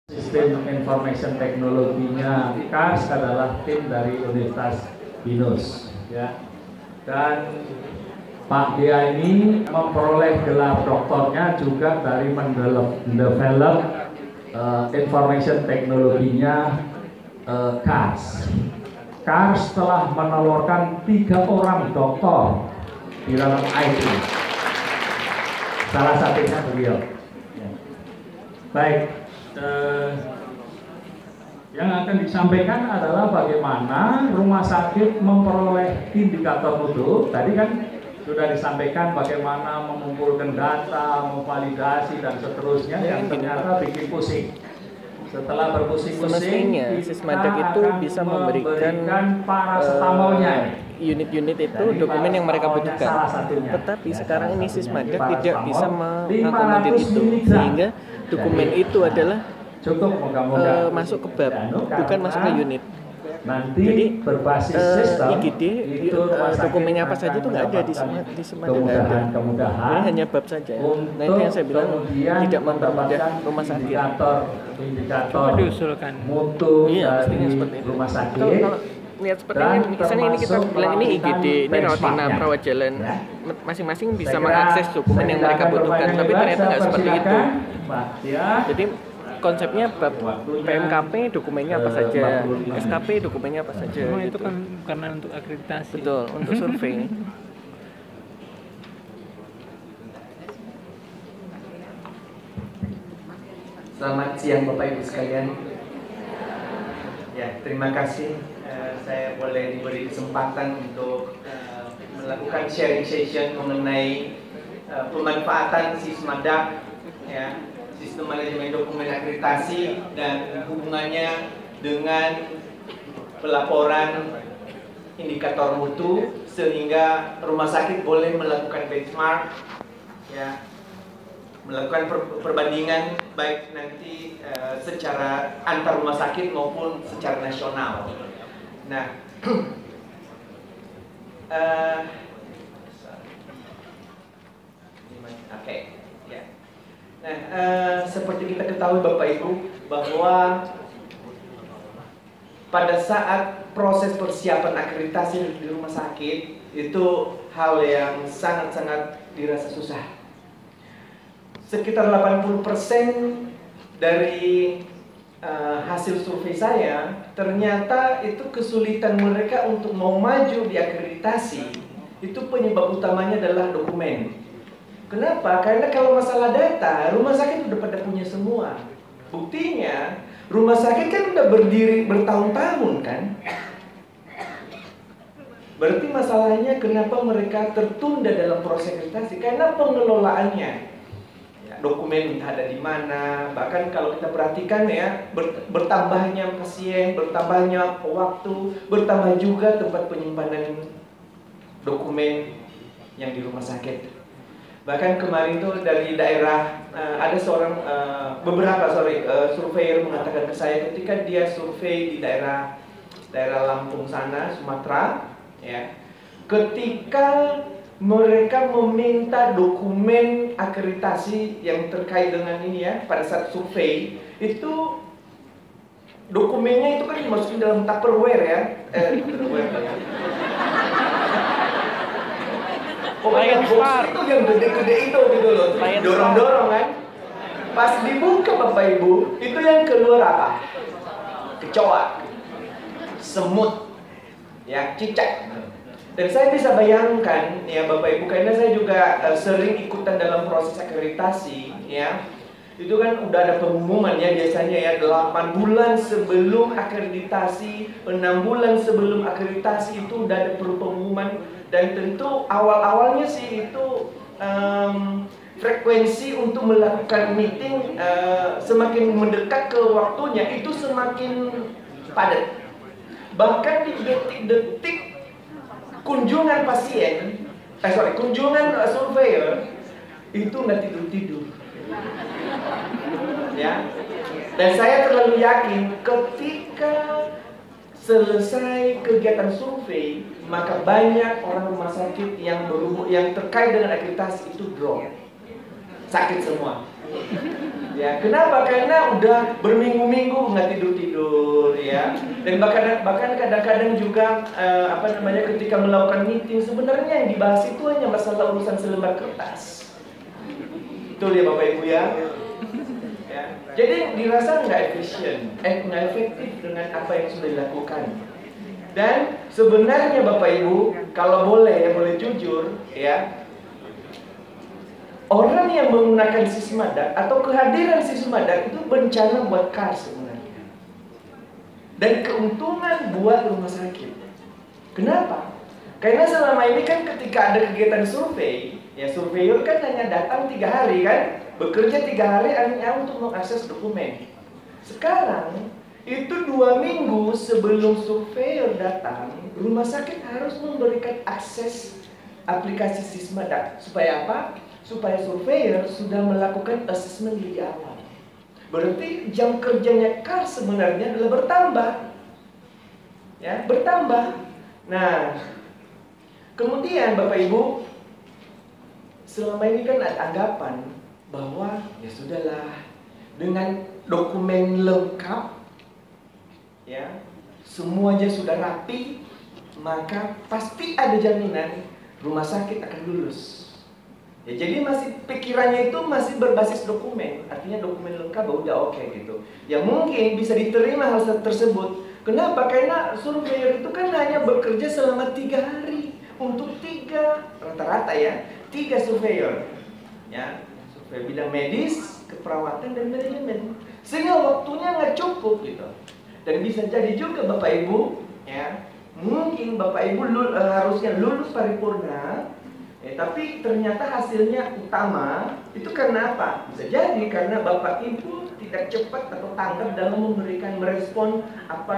Sistem Information Teknologinya KARS adalah tim dari Universitas BINUS, ya. Dan Pak Dea ini memperoleh gelar doktornya juga dari mendevelop information teknologinya KARS. KARS telah menelurkan 3 orang doktor di dalam IT. Salah satunya beliau. Baik. Yang akan disampaikan adalah bagaimana rumah sakit memperoleh indikator mutu. Tadi kan sudah disampaikan bagaimana mengumpulkan data, memvalidasi dan seterusnya yang ternyata bikin pusing. Setelah berpusing-pusing, Sismadak itu bisa memberikan paracetamolnya. Unit-unit itu dokumen yang mereka butuhkan. Tetapi sekarang ini Sismadak tidak bisa mengakomodir itu, sehingga dokumen itu adalah masuk ke bab, bukan masuk ke unit. Jadi berbasis sistem IGD dokumennya apa saja itu nggak ada di Sismadak, nggak ada. Ini hanya bab saja. Nah itu yang saya bilang tidak mempermudah rumah sakit. Indikator diusulkan mutu iya, mestinya seperti itu. Rumah sakit. Kalau lihat seperti ini, misalnya ini kita bilang ini IGD, ini rawat inap, rawat jalan, masing-masing bisa mengakses dokumen yang mereka butuhkan, tapi ternyata nggak seperti itu. Jadi konsepnya bab PMKP dokumennya apa saja, SKP dokumennya apa saja. Semua gitu. itu kan karena untuk akreditasi. Betul, untuk survei. Selamat siang Bapak Ibu sekalian. Ya, terima kasih saya boleh diberi kesempatan untuk melakukan sharing session mengenai pemanfaatan Sismadak, ya, sistem manajemen dokumen akreditasi dan hubungannya dengan pelaporan indikator mutu sehingga rumah sakit boleh melakukan benchmark, ya, melakukan perbandingan baik nanti secara antar rumah sakit maupun secara nasional. Nah, oke, ya. Nah, seperti kita ketahui Bapak Ibu bahwa pada saat proses persiapan akreditasi di rumah sakit itu hal yang sangat-sangat dirasa susah. Sekitar 80% dari hasil survei saya, ternyata itu kesulitan mereka untuk mau maju di akreditasi. Itu penyebab utamanya adalah dokumen. Kenapa? Karena kalau masalah data, rumah sakit udah pada punya semua. Buktinya, rumah sakit kan udah berdiri bertahun-tahun kan. Berarti masalahnya kenapa mereka tertunda dalam proses akreditasi? Karena pengelolaannya. Dokumen entah ada di mana, bahkan kalau kita perhatikan ya, bertambahnya pasien, bertambahnya waktu, bertambah juga tempat penyimpanan dokumen yang di rumah sakit. Bahkan kemarin itu dari daerah ada seorang surveyor mengatakan ke saya ketika dia survei di daerah Lampung sana, Sumatera, ya, ketika mereka meminta dokumen akreditasi yang terkait dengan ini ya, pada saat survei itu dokumennya itu kan dimasukin dalam Tupperware ya, pokoknya box itu yang gede-gede itu gitu loh, dorong-dorong kan. Pas dibuka Bapak Ibu, itu yang keluar apa? Kecoa, semut, ya, cicak. Dan saya bisa bayangkan ya Bapak Ibu, karena saya juga sering ikutan dalam proses akreditasi ya. Itu kan udah ada pengumuman ya biasanya ya, 8 bulan sebelum akreditasi, 6 bulan sebelum akreditasi itu udah ada pengumuman. Dan tentu awal-awalnya sih itu frekuensi untuk melakukan meeting semakin mendekat ke waktunya itu semakin padat. Bahkan di detik-detik kunjungan pasien, kunjungan surveyor itu nggak tidur-tidur, ya. Dan saya terlalu yakin ketika selesai kegiatan survei, maka banyak orang rumah sakit yang terkait dengan akreditasi itu drop, sakit semua. Ya, kenapa? Karena udah berminggu-minggu nggak tidur-tidur, ya. Dan bahkan kadang-kadang juga ketika melakukan meeting sebenarnya yang dibahas itu hanya masalah urusan selembar kertas. Betul ya Bapak Ibu ya. Ya. Jadi dirasa nggak efisien, nggak efektif dengan apa yang sudah dilakukan. Dan sebenarnya Bapak Ibu, kalau boleh jujur, ya, orang yang menggunakan Sismadak atau kehadiran Sismadak itu bencana buat KARS sebenarnya. Dan keuntungan buat rumah sakit. Kenapa? Karena selama ini kan ketika ada kegiatan survei, ya surveyor kan hanya datang 3 hari kan, bekerja 3 hari hanya untuk mengakses dokumen. Sekarang itu 2 minggu sebelum surveyor datang, rumah sakit harus memberikan akses aplikasi Sismadak. Supaya apa? Supaya surveyor sudah melakukan assessment di awal. Berarti jam kerjanya KARS sebenarnya adalah bertambah. Ya, bertambah. Nah, kemudian Bapak Ibu, selama ini kan ada anggapan bahwa ya sudahlah, dengan dokumen lengkap, ya, semuanya sudah rapi, maka pasti ada jaminan rumah sakit akan lulus. Ya, jadi masih pikirannya itu masih berbasis dokumen, artinya dokumen lengkap udah oke gitu. Ya mungkin bisa diterima hal tersebut. Kenapa? Karena surveyor itu kan hanya bekerja selama 3 hari untuk 3 rata-rata ya 3 surveyor, ya, survei bidang medis, keperawatan dan manajemen, sehingga waktunya nggak cukup gitu. Dan bisa jadi juga Bapak Ibu, ya, mungkin Bapak Ibu harusnya lulus paripurna. Tapi ternyata hasilnya utama itu karena apa? Bisa jadi karena Bapak Ibu tidak cepat atau tanggap dalam merespon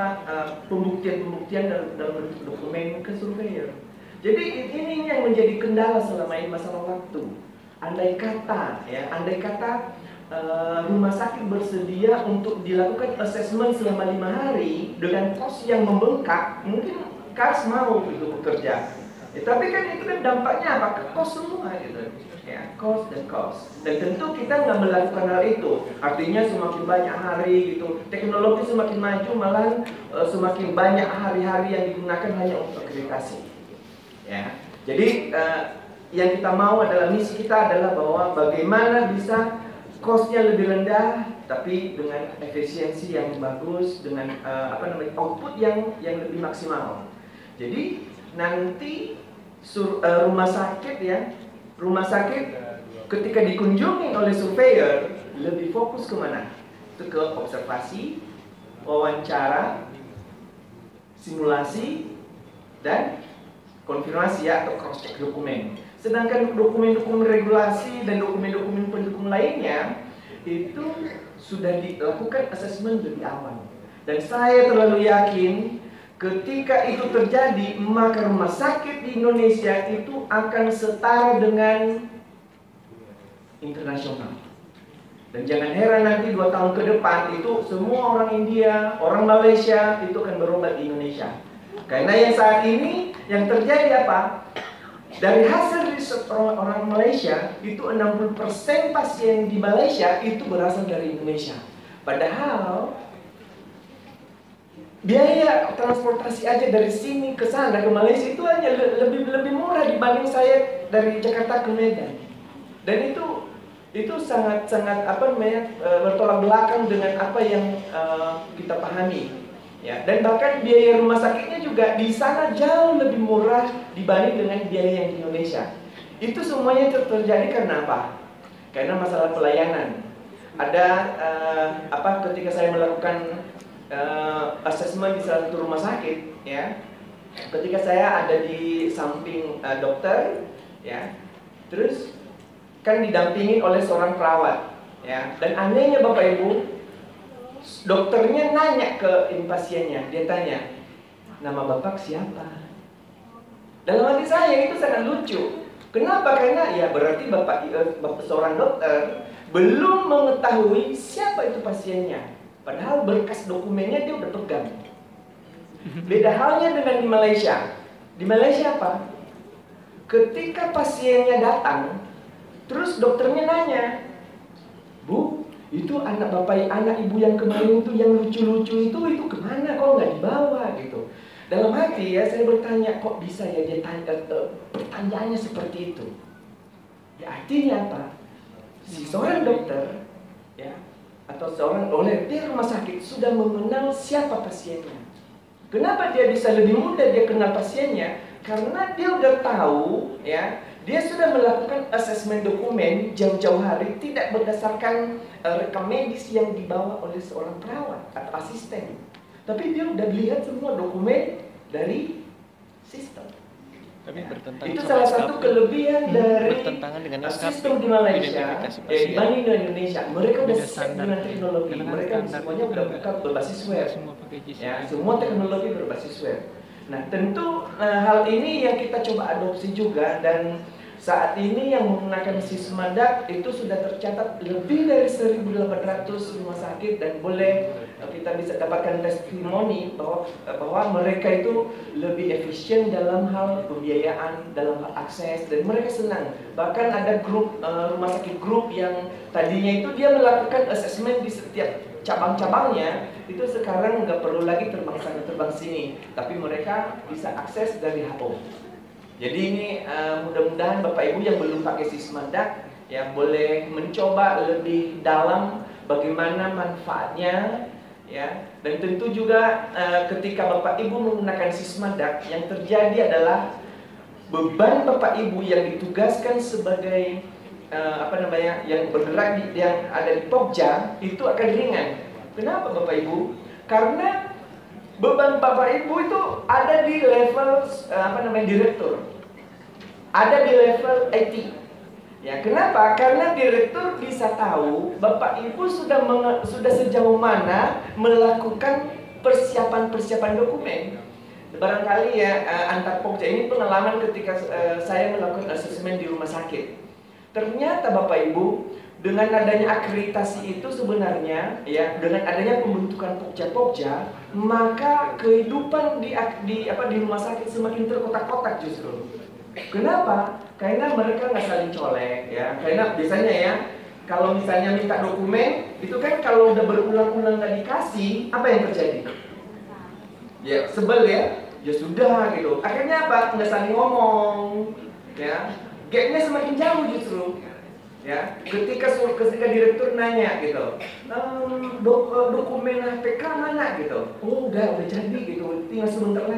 pembuktian dalam dokumen ke surveyor. Jadi ini yang menjadi kendala selama ini, masalah waktu. Andai kata rumah sakit bersedia untuk dilakukan assessment selama 5 hari dengan kos yang membengkak, mungkin KARS mau itu bekerja. Tapi kan itu kan dampaknya apa? Ke kos semua gitu, ya, kos. Dan tentu kita nggak melakukan hal itu. Artinya semakin banyak hari gitu, teknologi semakin maju, malahan semakin banyak hari-hari yang digunakan hanya untuk akreditasi. Ya, jadi yang kita mau adalah, misi kita adalah bahwa bagaimana bisa kosnya lebih rendah, tapi dengan efisiensi yang bagus, dengan output yang lebih maksimal. Jadi nanti rumah sakit ketika dikunjungi oleh surveyor lebih fokus kemana? Itu ke observasi, wawancara, simulasi, dan konfirmasi atau cross check dokumen. Sedangkan dokumen-dokumen regulasi dan dokumen-dokumen pendukung lainnya itu sudah dilakukan assessment lebih awal. Dan saya terlalu yakin ketika itu terjadi, maka rumah sakit di Indonesia itu akan setara dengan internasional. Dan jangan heran nanti 2 tahun ke depan itu semua orang India, orang Malaysia itu akan berobat di Indonesia. Karena yang saat ini yang terjadi apa? Dari hasil riset orang Malaysia itu 60% pasien di Malaysia itu berasal dari Indonesia. Padahal biaya transportasi aja dari sini ke sana ke Malaysia itu hanya lebih murah dibanding saya dari Jakarta ke Medan. Dan itu sangat bertolak belakang dengan apa yang kita pahami. Ya, dan bahkan biaya rumah sakitnya juga di sana jauh lebih murah dibanding dengan biaya yang di Indonesia. Itu semuanya terjadi karena apa? Karena masalah pelayanan. Ada ketika saya melakukan assessment di salah satu rumah sakit, ya, ketika saya ada di samping dokter, ya, terus kan didampingi oleh seorang perawat, ya, dan anehnya Bapak Ibu, dokternya nanya ke pasiennya, dia tanya, nama Bapak siapa? Dalam hati saya itu sangat lucu. Kenapa? Karena ya berarti Bapak seorang dokter belum mengetahui siapa itu pasiennya. Padahal berkas dokumennya dia udah pegang. Beda halnya dengan di Malaysia. Di Malaysia apa? Ketika pasiennya datang, terus dokternya nanya, Bu, itu anak bapak, anak ibu yang kemarin itu yang lucu-lucu itu kemana, kok nggak dibawa gitu. Dalam hati ya saya bertanya, kok bisa ya dia tanya, pertanyaannya seperti itu. Ya artinya apa? Si seorang dokter ya atau seorang oleh di rumah sakit sudah mengenal siapa pasiennya. Kenapa dia bisa lebih mudah dia kenal pasiennya? Karena dia udah tahu ya, dia sudah melakukan asesmen dokumen jauh-jauh hari tidak berdasarkan rekam medis yang dibawa oleh seorang perawat atau asisten. Tapi dia udah lihat semua dokumen dari sistem. Tapi bertentangan itu sama salah SKP. satu kelebihan dari Bertentangan dengan SKP, sistem di Malaysia identifikasi pasien. dibanding dengan Indonesia. Mereka udah Beda siap standar. dengan teknologi. Karena Mereka standar semuanya itu udah kan buka berbasis web. semua pakai GC. Ya, semua teknologi berbasis web. Nah, tentu hal ini yang kita coba adopsi juga, dan saat ini yang menggunakan Sismadak itu sudah tercatat lebih dari 1.800 rumah sakit, dan boleh kita bisa dapatkan testimoni bahwa mereka itu lebih efisien dalam hal pembiayaan, dalam hal akses, dan mereka senang. Bahkan ada grup rumah sakit grup yang tadinya itu dia melakukan asesmen di setiap cabang-cabangnya, itu sekarang nggak perlu lagi terbang sana terbang sini, tapi mereka bisa akses dari HO. Jadi ini mudah-mudahan Bapak Ibu yang belum pakai Sismadak ya boleh mencoba lebih dalam bagaimana manfaatnya ya. Dan tentu juga ketika Bapak Ibu menggunakan Sismadak, yang terjadi adalah beban Bapak Ibu yang ditugaskan sebagai yang bergerak yang ada di Pokja itu akan ringan. Kenapa Bapak Ibu? Karena beban Bapak Ibu itu ada di level direktur, ada di level IT. Ya, kenapa? Karena direktur bisa tahu Bapak Ibu sudah sejauh mana melakukan persiapan dokumen. Barangkali ya antar Pokja ini pengalaman ketika saya melakukan asesmen di rumah sakit. Ternyata Bapak Ibu, dengan adanya akreditasi itu sebenarnya ya, dengan adanya pembentukan Pokja, maka kehidupan di rumah sakit semakin terkotak-kotak justru. Kenapa? Karena mereka nggak saling colek ya. Karena biasanya ya, kalau misalnya minta dokumen, itu kan kalau udah berulang-ulang nggak dikasih, apa yang terjadi? Ya sebel ya, ya sudah gitu. Akhirnya apa? Nggak saling ngomong, ya. Gapnya semakin jauh justru. Ya, ketika direktur nanya gitu, dokumen HPK mana gitu, oh udah jadi gitu, tinggal sebentar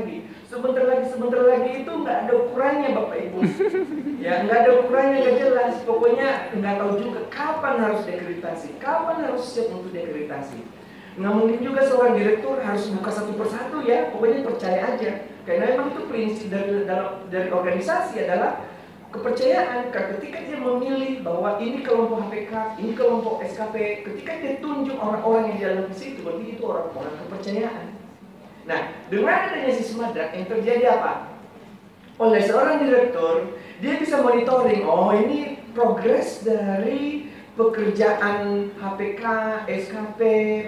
lagi itu nggak ada ukurannya Bapak Ibu, ya nggak ada ukurannya, nggak jelas, pokoknya nggak tahu juga kapan harus diakreditasi, kapan harus siap untuk diakreditasi. Nggak mungkin juga seorang direktur harus buka satu persatu ya, pokoknya percaya aja, karena memang itu prinsip dari organisasi adalah kepercayaan. Ketika dia memilih bahwa ini kelompok HPK, ini kelompok SKP, ketika dia tunjuk orang-orang yang di dalam situ, berarti itu orang-orang kepercayaan. Nah, dengan adanya Sismadak yang terjadi apa? Oleh seorang direktur, dia bisa monitoring, oh ini progres dari pekerjaan HPK, SKP,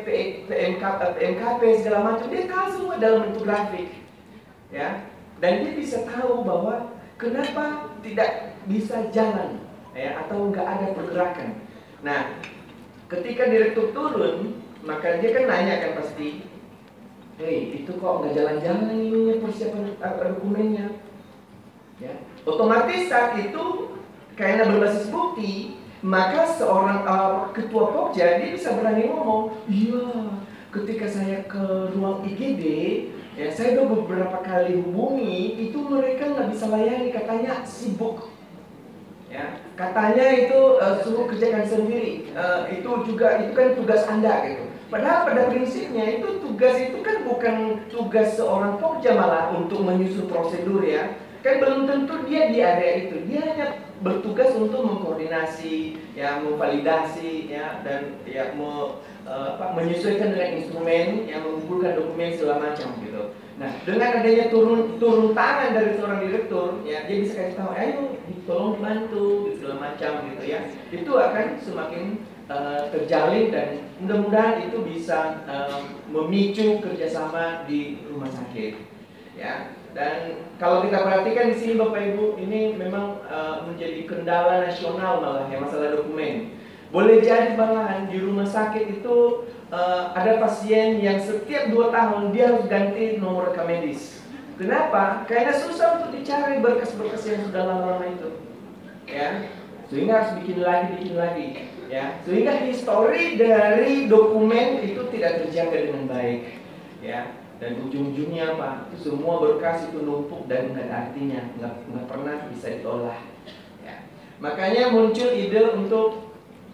PMKP segala macam, dia tahu semua dalam bentuk grafik, ya. Dan dia bisa tahu bahwa kenapa tidak bisa jalan ya, atau nggak ada pergerakan. Nah, ketika direktur turun, maka dia kan nanya kan pasti, hei itu kok nggak jalan-jalan ini persiapan dokumennya. Ya, otomatis saat itu karena berbasis bukti, maka seorang ketua Pokja dia bisa berani ngomong, iya ketika saya ke ruang IGD ya, saya udah beberapa kali hubungi, itu mereka nggak bisa layani, katanya sibuk. Ya, katanya itu suruh kerjakan sendiri. Itu kan tugas Anda gitu. Padahal pada prinsipnya itu tugas itu kan bukan tugas seorang Pokja malah untuk menyusun prosedur ya. Kan belum tentu dia di area itu. Dia hanya bertugas untuk mengkoordinasi, ya, memvalidasi, ya, dan ya menyesuaikan dengan instrumen, yang mengumpulkan dokumen segala macam gitu. Nah, dengan adanya turun tangan dari seorang direktur, ya, dia bisa kasih tahu, ayo tolong dibantu, segala macam gitu ya. Itu akan semakin terjalin, dan mudah-mudahan itu bisa memicu kerjasama di rumah sakit, ya. Dan kalau kita perhatikan di sini Bapak Ibu, ini memang menjadi kendala nasional malah ya, masalah dokumen. Boleh jadi malahan di rumah sakit itu ada pasien yang setiap 2 tahun dia harus ganti nomor rekam medis. Kenapa? Karena susah untuk dicari berkas-berkas yang sudah lama-lama itu, ya. Sehingga harus bikin lagi, ya. Sehingga histori dari dokumen itu tidak terjaga dengan baik, ya. Dan ujung-ujungnya apa? Itu semua berkas itu numpuk dan nggak ada artinya, nggak pernah bisa diolah. Ya. Makanya muncul ide untuk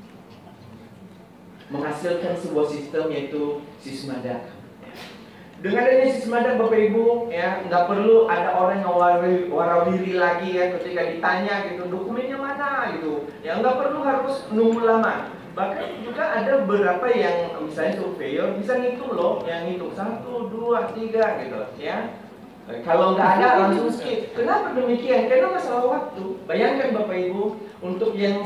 menghasilkan sebuah sistem yaitu Sismada. Dengan adanya Sismada, Bapak Ibu, ya nggak perlu ada orang yang warawiri lagi ya ketika ditanya gitu dokumennya mana gitu, ya nggak perlu harus nunggu lama. Bahkan juga ada beberapa yang misalnya surveyor bisa ngitung loh, yang ngitung 1, 2, 3 gitu, ya. Kalau nggak ada langsung skip. Kenapa demikian? Karena masalah waktu. Bayangkan Bapak Ibu, untuk yang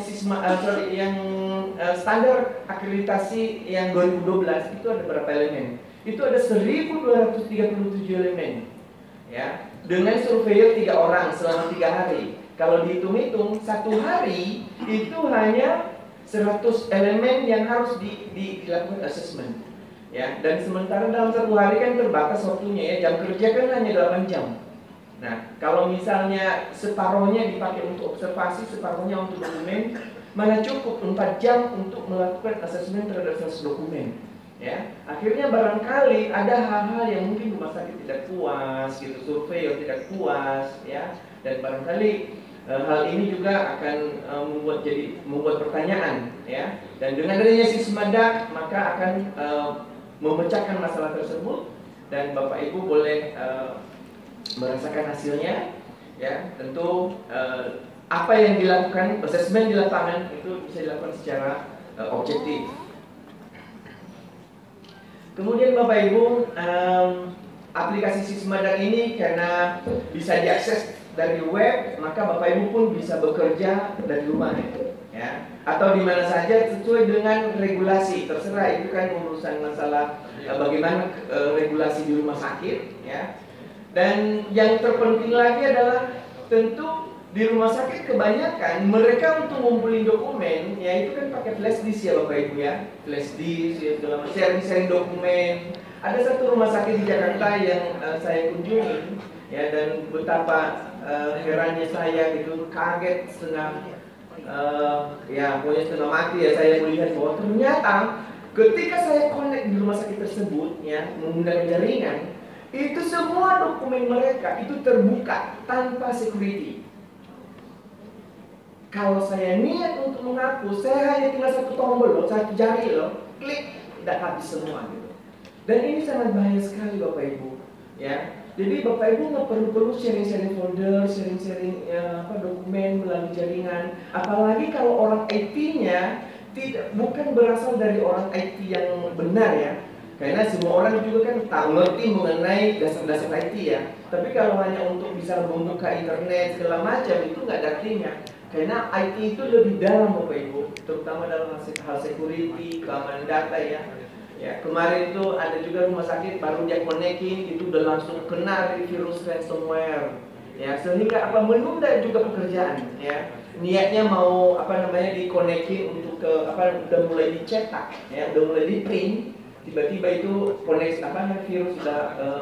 standar akreditasi yang 2012 itu ada berapa elemen? Itu ada 1237 elemen, ya. Dengan surveyor 3 orang selama 3 hari. Kalau dihitung-hitung 1 hari itu hanya 100 elemen yang harus dilakukan assessment. Ya, dan sementara dalam 1 hari kan terbatas waktunya ya, jam kerja kan hanya 8 jam. Nah, kalau misalnya separohnya dipakai untuk observasi, separohnya untuk dokumen, mana cukup 4 jam untuk melakukan asesmen terhadap 100 dokumen. Ya, akhirnya barangkali ada hal-hal yang mungkin rumah sakit tidak puas, gitu, surveyor tidak puas, ya, dan barangkali hal ini juga akan membuat pertanyaan, ya. Dan dengan adanya Sismada maka akan memecahkan masalah tersebut dan Bapak Ibu boleh merasakan hasilnya, ya. Tentu apa yang dilakukan, asesmen di lapangan itu bisa dilakukan secara objektif. Kemudian Bapak Ibu, aplikasi Sismada ini karena bisa diakses dari web, maka Bapak Ibu pun bisa bekerja dari rumah, ya, atau di mana saja sesuai dengan regulasi. Terserah, itu kan urusan masalah bagaimana regulasi di rumah sakit, ya. Dan yang terpenting lagi adalah tentu di rumah sakit kebanyakan mereka untuk ngumpulin dokumen, ya itu kan pakai flash disk ya Bapak Ibu ya, flash disk ya, segala macam, sharing dokumen. Ada satu rumah sakit di Jakarta yang saya kunjungi, ya, dan betapa herannya saya gitu, kaget setengah ya pokoknya setengah mati ya saya melihat bahwa ternyata ketika saya connect di rumah sakit tersebut, ya, menggunakan jaringan, itu semua dokumen mereka itu terbuka tanpa security. Kalau saya niat untuk menghapus, saya hanya tinggal 1 tombol loh, 1 jari loh, klik, udah habis semua gitu. Dan ini sangat bahaya sekali Bapak Ibu, ya. Jadi Bapak Ibu nggak perlu sharing folder, sharing dokumen melalui jaringan. Apalagi kalau orang IT-nya bukan berasal dari orang IT yang benar ya. Karena semua orang juga kan tak ngerti mengenai dasar-dasar IT ya. Tapi kalau hanya untuk bisa membuka internet segala macam itu nggak ada artinya. Karena IT itu lebih dalam Bapak Ibu, terutama dalam hal security, keamanan data ya. Ya, kemarin itu ada juga rumah sakit baru dia konekin itu udah langsung kena virus ransomware. Ya, sehingga menunda juga pekerjaan ya. Niatnya mau dikonekin untuk ke udah mulai dicetak ya, udah mulai di print, tiba-tiba itu virus sudah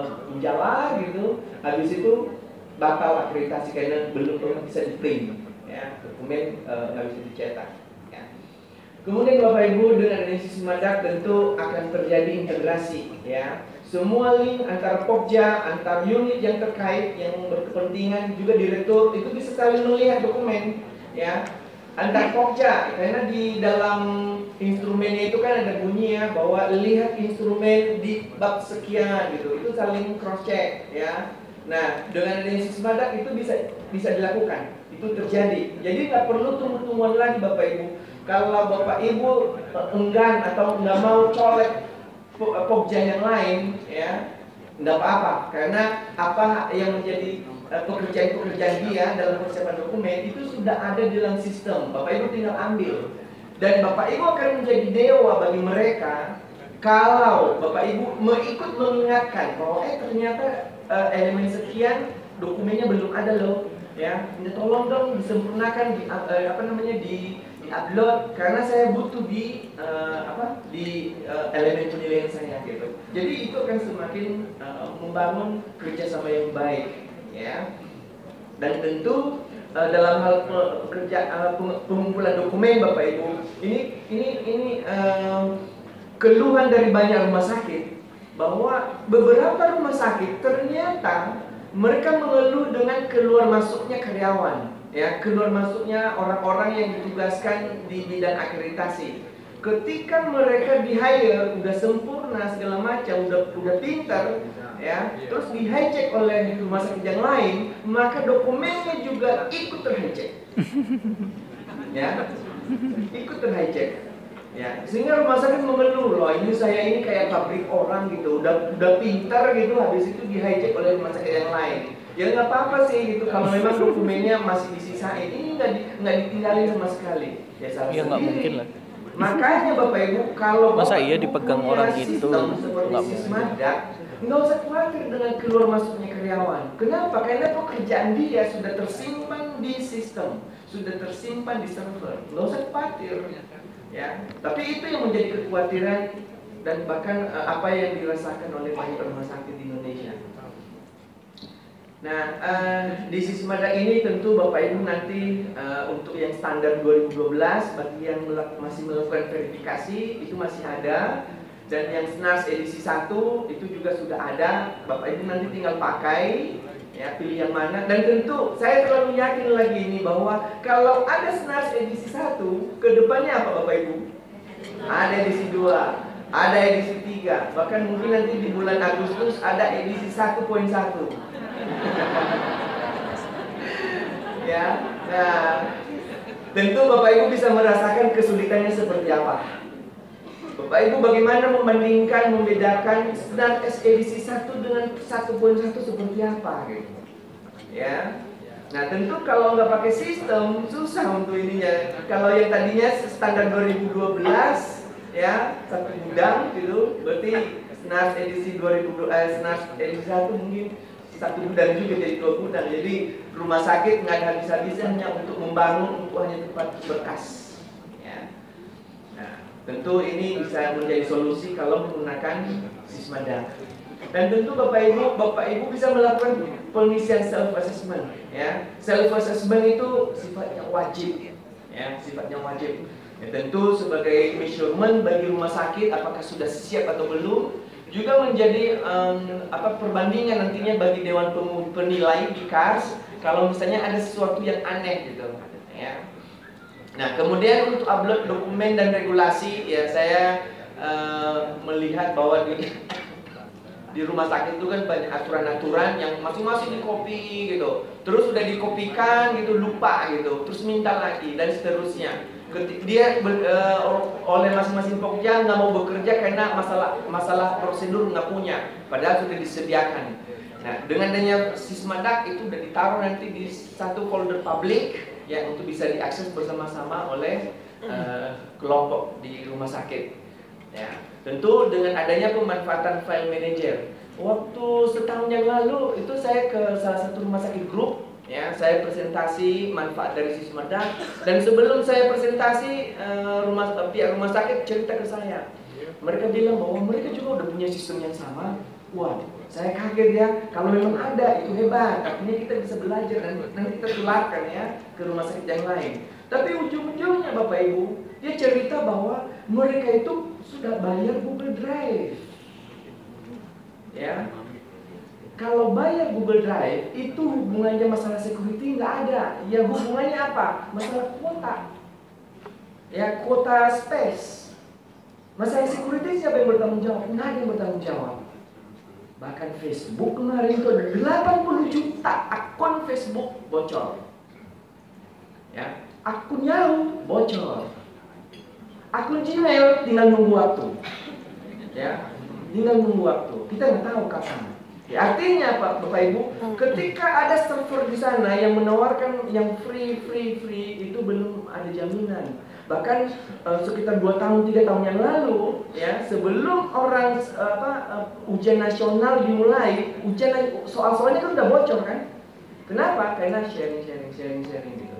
menjalar gitu. Habis itu batal akreditasi karena belum pernah bisa di print. Ya, dokumen nggak bisa dicetak. Ya. Kemudian Bapak Ibu dengan adanya Sismada tentu akan terjadi integrasi, ya. Semua link antar Pokja, antar unit yang terkait, yang berkepentingan juga direktur itu bisa saling melihat dokumen, ya. Antar Pokja, karena di dalam instrumennya itu kan ada bunyi ya bahwa lihat instrumen di bab sekian gitu, itu saling cross check, ya. Nah, dengan adanya Sismada itu bisa dilakukan. Itu terjadi. Jadi nggak perlu tunggu-tungguan lagi Bapak Ibu. Kalau Bapak Ibu enggan atau nggak mau colek Pokja yang lain, ya nggak apa-apa. Karena apa yang menjadi pekerjaan-pekerjaan dia dalam persiapan dokumen itu sudah ada di dalam sistem. Bapak Ibu tinggal ambil. Dan Bapak Ibu akan menjadi dewa bagi mereka kalau Bapak Ibu ikut mengingatkan bahwa ternyata elemen sekian dokumennya belum ada loh. Ya, tolong dong disempurnakan upload karena saya butuh di elemen penilaian saya gitu. Jadi itu akan semakin membangun kerjasama yang baik, ya. Dan tentu dalam hal pengumpulan dokumen, Bapak Ibu, ini keluhan dari banyak rumah sakit bahwa beberapa rumah sakit ternyata mereka mengeluh dengan keluar masuknya karyawan, ya, keluar masuknya orang-orang yang ditugaskan di bidang akreditasi. Ketika mereka di hire udah sempurna segala macam, udah pintar, ya, terus di hijack oleh rumah sakit yang lain, maka dokumennya juga ikut terhijack, ya, ikut terhijack. Ya, sehingga rumah sakit mengeluh, loh ini saya ini kayak pabrik orang gitu, udah pintar gitu, habis itu di hijack oleh rumah sakit yang lain. Ya nggak apa-apa sih gitu, kalau memang dokumennya masih disisain, ini nggak ditinggalin sama sekali. Ya salah ya, nggak mungkin lah. Makanya Bapak Ibu, kalau masa iya dipegang orang itu nggak Sismada, nggak usah khawatir dengan keluar masuknya karyawan. Kenapa? Karena pekerjaan dia sudah tersimpan di sistem, sudah tersimpan di server. Nggak usah khawatir. Ya, tapi itu yang menjadi kekhawatiran dan bahkan apa yang dirasakan oleh banyak rumah sakit di Indonesia. Nah, di Sismada ini tentu Bapak Ibu nanti untuk yang standar 2012 bagi yang masih melakukan verifikasi itu masih ada, dan yang SNARS edisi 1 itu juga sudah ada. Bapak Ibu nanti tinggal pakai, ya, pilih yang mana. Dan tentu saya terlalu yakin lagi ini bahwa kalau ada SNARS edisi 1, kedepannya apa Bapak Ibu? Ada edisi 2, ada edisi 3, bahkan mungkin nanti di bulan Agustus ada edisi 1.1. Ya, nah tentu Bapak Ibu bisa merasakan kesulitannya seperti apa. Bapak Ibu bagaimana membandingkan, membedakan SNARS edisi 1 dengan 1.1 seperti apa gitu. Ya. Nah, tentu kalau nggak pakai sistem susah untuk ininya. Kalau yang tadinya standar 2012 ya, satu gudang gitu, berarti SNARS edisi 2012 SNARS edisi 1 mungkin satu gudang juga jadi 2 gudang. Jadi rumah sakit nggak ada habis-habisnya untuk membangun untuk hanya tempat berkas. Ya. Nah, tentu ini bisa menjadi solusi kalau menggunakan Sismada. Dan tentu Bapak Ibu bisa melakukan pengisian self assessment, ya. Self assessment itu sifatnya wajib, ya, sifatnya wajib. Ya, tentu sebagai measurement bagi rumah sakit apakah sudah siap atau belum, juga menjadi perbandingan nantinya bagi dewan penilai di KARS kalau misalnya ada sesuatu yang aneh gitu, ya. Nah, kemudian untuk upload dokumen dan regulasi, ya, saya melihat bahwa di rumah sakit itu kan banyak aturan-aturan yang masing-masing dikopi gitu, terus udah dikopikan gitu lupa gitu, terus minta lagi dan seterusnya. Dia oleh masing-masing pokja nggak mau bekerja karena masalah prosedur nggak punya, padahal sudah disediakan. Nah, dengan adanya Sismada itu udah ditaruh nanti di satu folder publik, ya, untuk bisa diakses bersama-sama oleh kelompok di rumah sakit. Ya, tentu dengan adanya pemanfaatan file manager. Waktu setahun yang lalu itu saya ke salah satu rumah sakit grup, ya, saya presentasi manfaat dari Sismada, dan sebelum saya presentasi pihak rumah sakit cerita ke saya. Mereka bilang bahwa mereka juga udah punya sistem yang sama. Wah, saya kaget ya, kalau memang ada itu hebat, artinya kita bisa belajar dan nanti kita tularkan ya ke rumah sakit yang lain. Tapi ujung-ujungnya Bapak Ibu, dia cerita bahwa mereka itu sudah bayar Google Drive. Ya, kalau bayar Google Drive itu hubungannya masalah security nggak ada. Ya, hubungannya apa? Masalah kuota. Ya, kuota space. Masalah security siapa yang bertanggung jawab? Nggak ada yang bertanggung jawab. Bahkan Facebook kemarin itu ada 80 juta akun Facebook bocor. Ya, akun Yahoo bocor. Akun Gmail tinggal nunggu waktu. Ya, tinggal nunggu waktu. Kita nggak tahu kapan. Ya, artinya Bapak Ibu, ketika ada server di sana yang menawarkan yang free itu belum ada jaminan. Bahkan sekitar 2 tahun 3 tahun yang lalu, ya, sebelum orang ujian nasional dimulai, soal-soalnya kan udah bocor kan? Kenapa? Karena sharing gitu loh.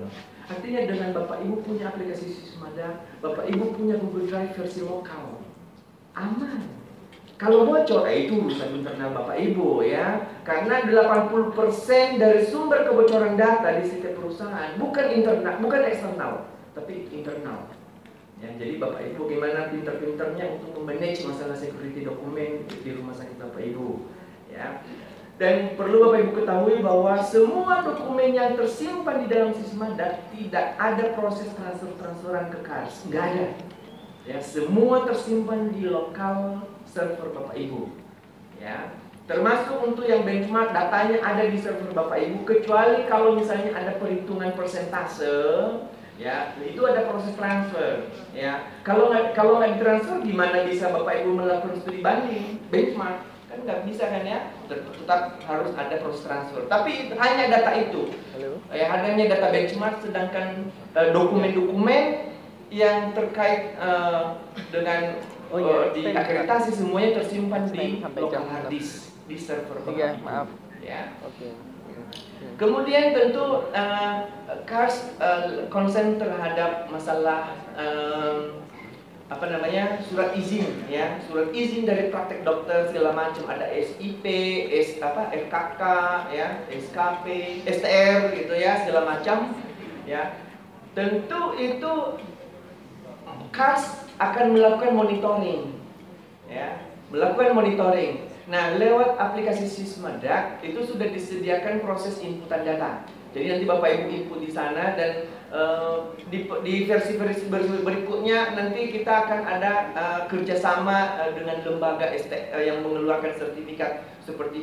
Artinya dengan Bapak Ibu punya aplikasi Sismada, Bapak Ibu punya Google Drive versi lokal, aman. Kalau bocor, itu urusan internal Bapak Ibu ya. Karena 80% dari sumber kebocoran data di setiap perusahaan bukan internal, bukan eksternal, tapi internal. Ya, jadi Bapak Ibu gimana pinter-pinternya untuk memanage masalah security dokumen di rumah sakit Bapak Ibu. Ya. Dan perlu Bapak Ibu ketahui bahwa semua dokumen yang tersimpan di dalam Sismada tidak ada proses transferan ke KARS, nggak ada. Ya, semua tersimpan di lokal server Bapak Ibu. Ya, termasuk untuk yang benchmark datanya ada di server Bapak Ibu, kecuali kalau misalnya ada perhitungan persentase, ya itu ada proses transfer. Ya, kalau nggak ditransfer, gimana bisa Bapak Ibu melakukan studi banding benchmark? Kan nggak bisa kan ya, tetap harus ada proses transfer. Tapi hanya data itu, ya adanya data benchmark, sedangkan dokumen-dokumen yang terkait dengan di akreditasi semuanya tersimpan di local hard disk di server Bapak Ibu. Maaf. Ya. Oke. Kemudian tentu KARS konsen terhadap masalah surat izin ya, surat izin dari praktek dokter segala macam, ada SIP, FKK ya, SKP, STR gitu ya, segala macam ya. Tentu itu KARS akan melakukan monitoring ya, melakukan monitoring. Nah, lewat aplikasi Sismada itu sudah disediakan proses inputan data. Jadi nanti Bapak Ibu input di sana, dan di versi-versi berikutnya nanti kita akan ada kerjasama dengan lembaga yang mengeluarkan sertifikat seperti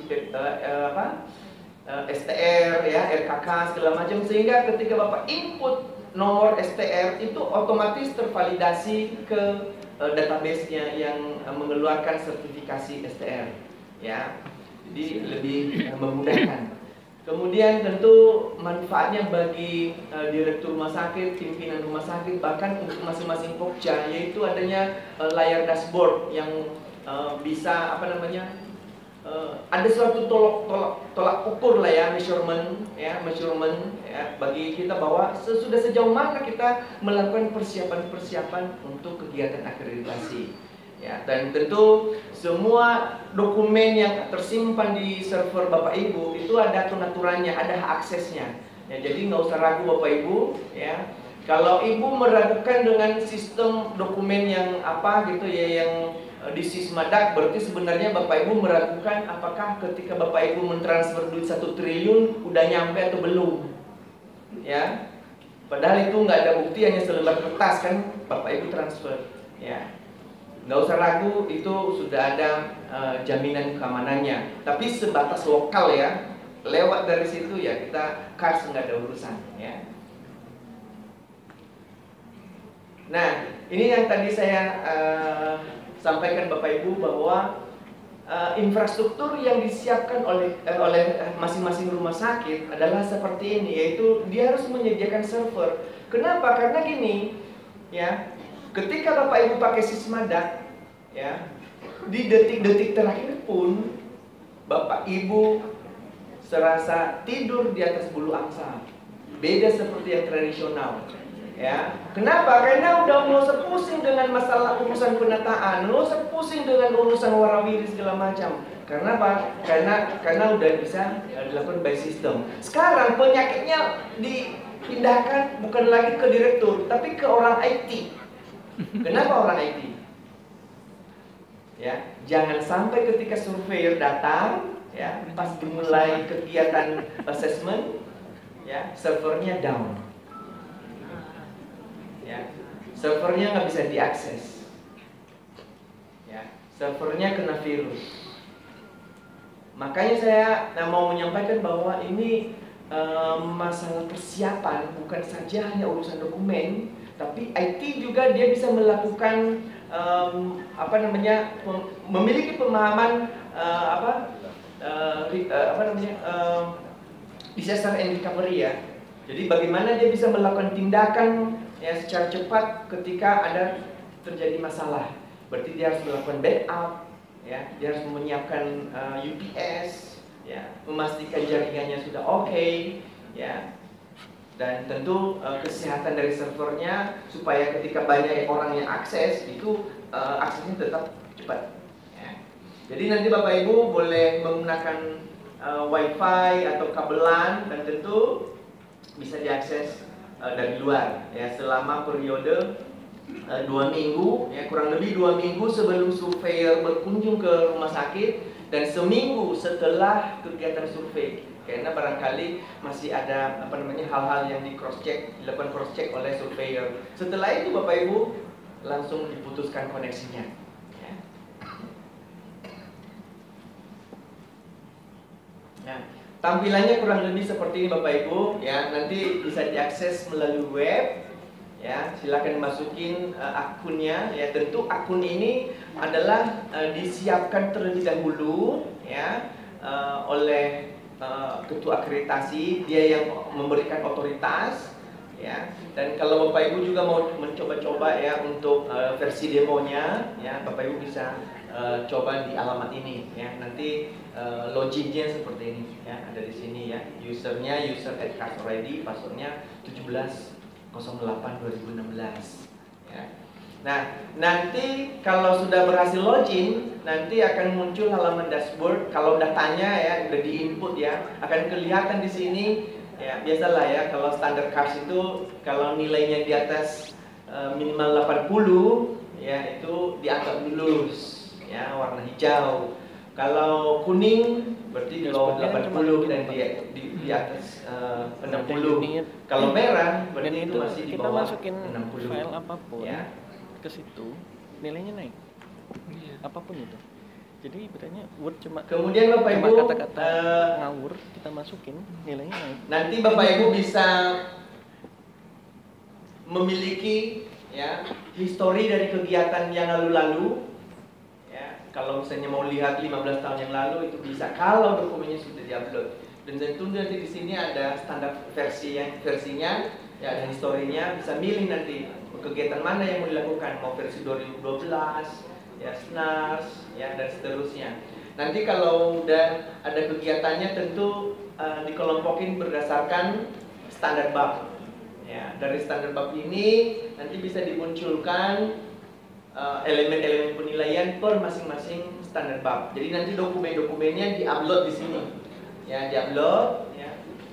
STR ya, RKK segala macam, sehingga ketika Bapak input nomor STR itu otomatis tervalidasi ke database-nya yang mengeluarkan sertifikasi STR ya. Jadi lebih memudahkan. Kemudian tentu manfaatnya bagi direktur rumah sakit, pimpinan rumah sakit, bahkan untuk masing-masing pokja, yaitu adanya layar dashboard yang bisa ada suatu tolak ukur lah ya, measurement ya, bagi kita bahwa sudah sejauh mana kita melakukan persiapan untuk kegiatan akreditasi. Ya, dan tentu semua dokumen yang tersimpan di server Bapak Ibu itu ada aturannya, ada hak aksesnya. Ya, jadi nggak usah ragu Bapak Ibu. Ya, kalau Ibu meragukan dengan sistem dokumen yang gitu ya, yang di Sismada, berarti sebenarnya Bapak Ibu meragukan apakah ketika Bapak Ibu mentransfer duit 1 triliun udah nyampe atau belum. Ya, padahal itu nggak ada bukti, hanya selembar kertas kan Bapak Ibu transfer. Ya. Nggak usah ragu, itu sudah ada jaminan keamanannya. Tapi sebatas lokal ya, lewat dari situ ya kita KARS nggak ada urusan ya. Nah, ini yang tadi saya sampaikan Bapak Ibu, bahwa infrastruktur yang disiapkan oleh masing-masing rumah sakit adalah seperti ini, yaitu dia harus menyediakan server. Kenapa? Karena gini ya, ketika Bapak Ibu pakai Sismada ya, di detik-detik terakhir pun Bapak Ibu serasa tidur di atas bulu angsa. Beda seperti yang tradisional. Ya, kenapa? Karena udah nggak usah pusing dengan masalah urusan penataan, nggak usah pusing dengan urusan warawiri segala macam. Karena apa? Karena udah bisa dilakukan by system. Sekarang penyakitnya dipindahkan bukan lagi ke direktur, tapi ke orang IT. Kenapa orang IT? Ya, jangan sampai ketika surveyor datang, ya, pas dimulai kegiatan assessment, ya, servernya down. Ya, servernya nggak bisa diakses. Ya, servernya kena virus. Makanya saya mau menyampaikan bahwa ini masalah persiapan, bukan saja hanya urusan dokumen, tapi IT juga dia bisa melakukan memiliki pemahaman disaster and recovery ya. Jadi bagaimana dia bisa melakukan tindakan ya secara cepat ketika ada terjadi masalah. Berarti dia harus melakukan backup, ya, dia harus menyiapkan UPS, ya, memastikan jaringannya sudah oke, ya. Dan tentu kesehatan dari servernya supaya ketika banyak orang yang akses itu aksesnya tetap cepat. Ya. Jadi nanti Bapak Ibu boleh menggunakan WiFi atau kabelan dan tentu bisa diakses dari luar ya selama periode 2 minggu ya, kurang lebih 2 minggu sebelum surveyor berkunjung ke rumah sakit dan seminggu setelah kegiatan survei. Karena barangkali masih ada hal-hal yang dilakukan cross check oleh surveyor. Setelah itu Bapak Ibu langsung diputuskan koneksinya. Ya. Nah, tampilannya kurang lebih seperti ini Bapak Ibu. Ya, nanti bisa diakses melalui web. Ya, silakan masukin akunnya. Ya, tentu akun ini adalah disiapkan terlebih dahulu ya oleh ketua akreditasi, dia yang memberikan otoritas ya. Dan kalau Bapak Ibu juga mau mencoba-coba ya untuk versi demonya ya, Bapak Ibu bisa coba di alamat ini ya. Nanti loginnya seperti ini ya, ada di sini ya. Usernya user@cards.id, passwordnya 17/08/2016 ya. Nah, nanti kalau sudah berhasil login, nanti akan muncul halaman dashboard. Kalau datanya ya udah diinput ya, akan kelihatan di sini ya. Biasalah ya, kalau standar cards itu kalau nilainya di atas minimal 80 ya itu dianggap lulus ya, warna hijau. Kalau kuning berarti di bawah 80 dan di atas 60. Kalau merah berarti itu masih di bawah 60. File apapun ya ke situ nilainya naik, apapun itu. Jadi ibaratnya Word kemudian Bapak Ibu kata-kata ngawur kita masukin nilainya naik. Nanti Bapak Ibu bisa memiliki ya histori dari kegiatan yang lalu-lalu ya. Kalau misalnya mau lihat 15 tahun yang lalu itu bisa kalau dokumennya sudah diupload. Dan tentu nanti di sini ada standar versinya ya, ada historinya, bisa milih nanti kegiatan mana yang mau dilakukan, mau versi 2012 ya, SNARS ya, dan seterusnya. Nanti kalau udah ada kegiatannya tentu dikelompokin berdasarkan standar bab ya. Dari standar bab ini nanti bisa dimunculkan elemen-elemen penilaian per masing-masing standar bab. Jadi nanti dokumen-dokumennya diupload di sini ya, diupload ya.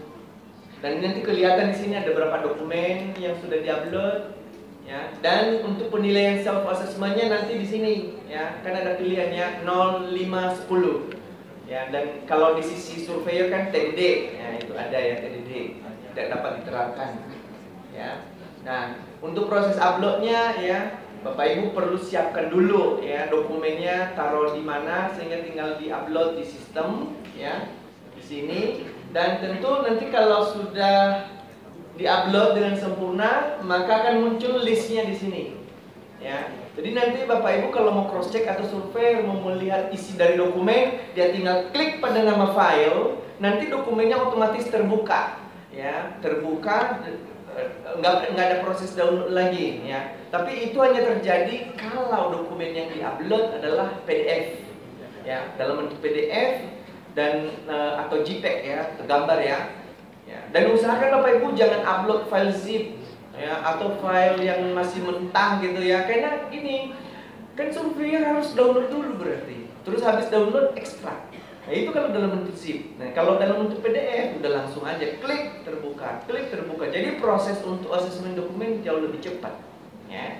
Dan nanti kelihatan di sini ada berapa dokumen yang sudah diupload ya. Dan untuk penilaian self assessment-nya nanti di sini ya, kan ada pilihannya 0, 5, 10 ya. Dan kalau di sisi surveyor kan TDD ya, itu ada ya, TDD tidak dapat diterapkan ya. Nah, untuk proses uploadnya ya, Bapak Ibu perlu siapkan dulu ya dokumennya, taruh di mana sehingga tinggal diupload di sistem ya, di sini. Dan tentu nanti kalau sudah diupload dengan sempurna, maka akan muncul listnya di sini ya. Jadi nanti Bapak Ibu kalau mau cross check atau survei, mau melihat isi dari dokumen, dia tinggal klik pada nama file, nanti dokumennya otomatis terbuka ya, terbuka, nggak ada proses download lagi ya. Tapi itu hanya terjadi kalau dokumen yang diupload adalah PDF ya, dalam bentuk PDF dan atau JPEG ya, tergambar ya. Dan usahakan Bapak Ibu jangan upload file zip ya, atau file yang masih mentah gitu ya. Karena gini, kan surveyor harus download dulu berarti. Terus habis download ekstrak. Nah, itu kalau dalam bentuk zip. Nah, kalau dalam bentuk PDF udah langsung aja klik terbuka, klik terbuka. Jadi proses untuk asesmen dokumen jauh lebih cepat ya.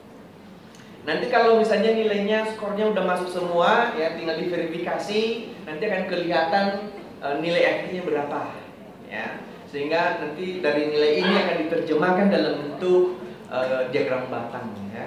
Nanti kalau misalnya nilainya, skornya udah masuk semua ya, tinggal diverifikasi, nanti akan kelihatan nilai akhirnya berapa ya. Sehingga nanti dari nilai ini akan diterjemahkan dalam bentuk diagram batang ya.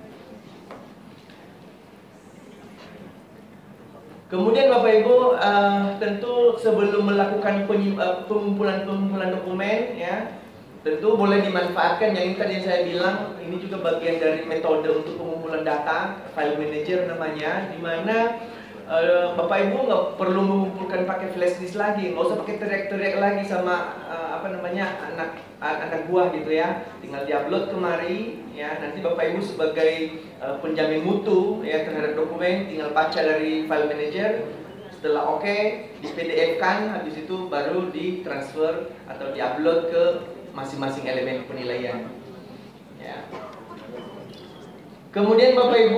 Kemudian Bapak Ibu tentu sebelum melakukan pengumpulan dokumen ya, tentu boleh dimanfaatkan yang tadi saya bilang, ini juga bagian dari metode untuk pengumpulan data, file manager namanya, di mana Bapak Ibu nggak perlu mengumpulkan pakai flash disk lagi, nggak usah pakai teriak-teriak lagi sama anak buah gitu ya, tinggal diupload kemari ya. Nanti Bapak Ibu sebagai penjamin mutu ya terhadap dokumen, tinggal baca dari file manager. Setelah oke, di PDF kan, habis itu baru ditransfer atau diupload ke masing-masing elemen penilaian. Ya. Kemudian Bapak Ibu,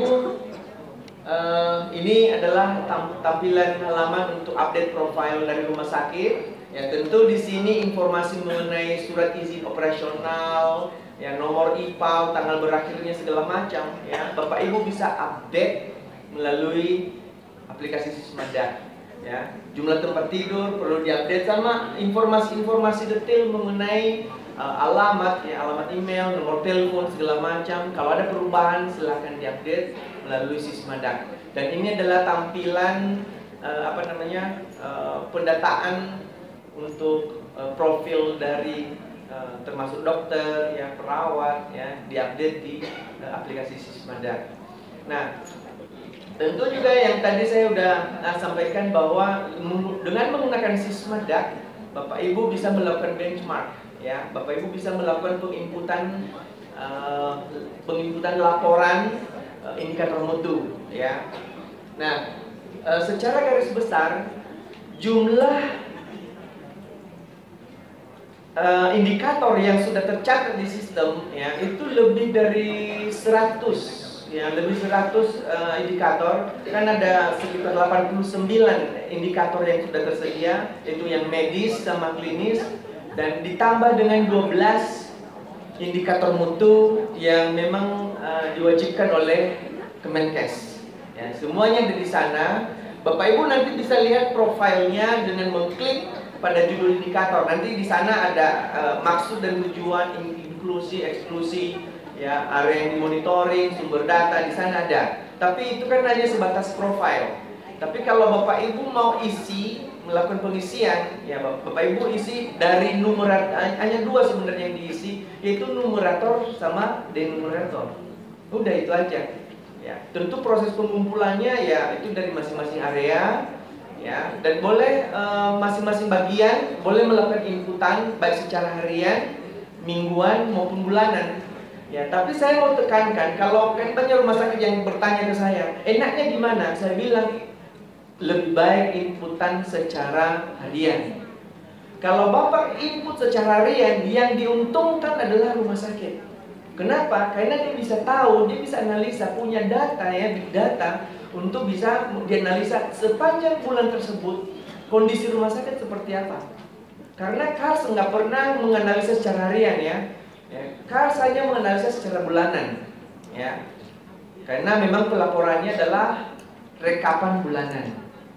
ini adalah tampilan halaman untuk update profil dari rumah sakit. Ya, tentu di sini informasi mengenai surat izin operasional, ya, nomor IPAL, tanggal berakhirnya segala macam. Ya, Bapak Ibu bisa update melalui aplikasi Sismada. Ya, jumlah tempat tidur perlu diupdate sama informasi-informasi detail mengenai alamat, ya, alamat email, nomor telepon segala macam. Kalau ada perubahan silahkan diupdate melalui Sismada. Dan ini adalah tampilan pendataan untuk profil dari termasuk dokter, ya, perawat, ya, diupdate di aplikasi Sismada. Nah, tentu juga yang tadi saya sudah sampaikan bahwa dengan menggunakan Sismada, Bapak Ibu bisa melakukan benchmark, ya, Bapak Ibu bisa melakukan penginputan laporan indikator mutu, ya. Nah, secara garis besar jumlah indikator yang sudah tercatat di sistem, ya, itu lebih dari 100, ya, lebih 100 indikator. Kan ada sekitar 89 indikator yang sudah tersedia, itu yang medis sama klinis, dan ditambah dengan 12 indikator mutu yang memang diwajibkan oleh Kemenkes. Ya, semuanya ada di sana. Bapak Ibu nanti bisa lihat profilnya dengan mengklik pada judul indikator. Nanti di sana ada maksud dan tujuan, inklusi, eksklusi, ya, area yang dimonitoring, sumber data di sana ada. Tapi itu kan hanya sebatas profil. Tapi kalau Bapak Ibu mau isi, melakukan pengisian, ya, Bapak Ibu isi dari numerator, hanya dua sebenarnya yang diisi, yaitu numerator sama denumerator. Udah itu aja. Ya, tentu proses pengumpulannya ya itu dari masing-masing area. Ya, dan boleh masing-masing bagian boleh melakukan inputan baik secara harian, mingguan maupun bulanan. Ya, tapi saya mau tekankan, kalau kan banyak rumah sakit yang bertanya ke saya, enaknya gimana? Saya bilang lebih baik inputan secara harian. Kalau Bapak input secara harian, yang diuntungkan adalah rumah sakit. Kenapa? Karena dia bisa tahu, dia bisa analisa, punya data, ya, big data, untuk bisa dianalisa sepanjang bulan tersebut kondisi rumah sakit seperti apa. Karena KARS nggak pernah menganalisa secara harian, ya. KARS hanya menganalisa secara bulanan, ya. Karena memang pelaporannya adalah rekapan bulanan.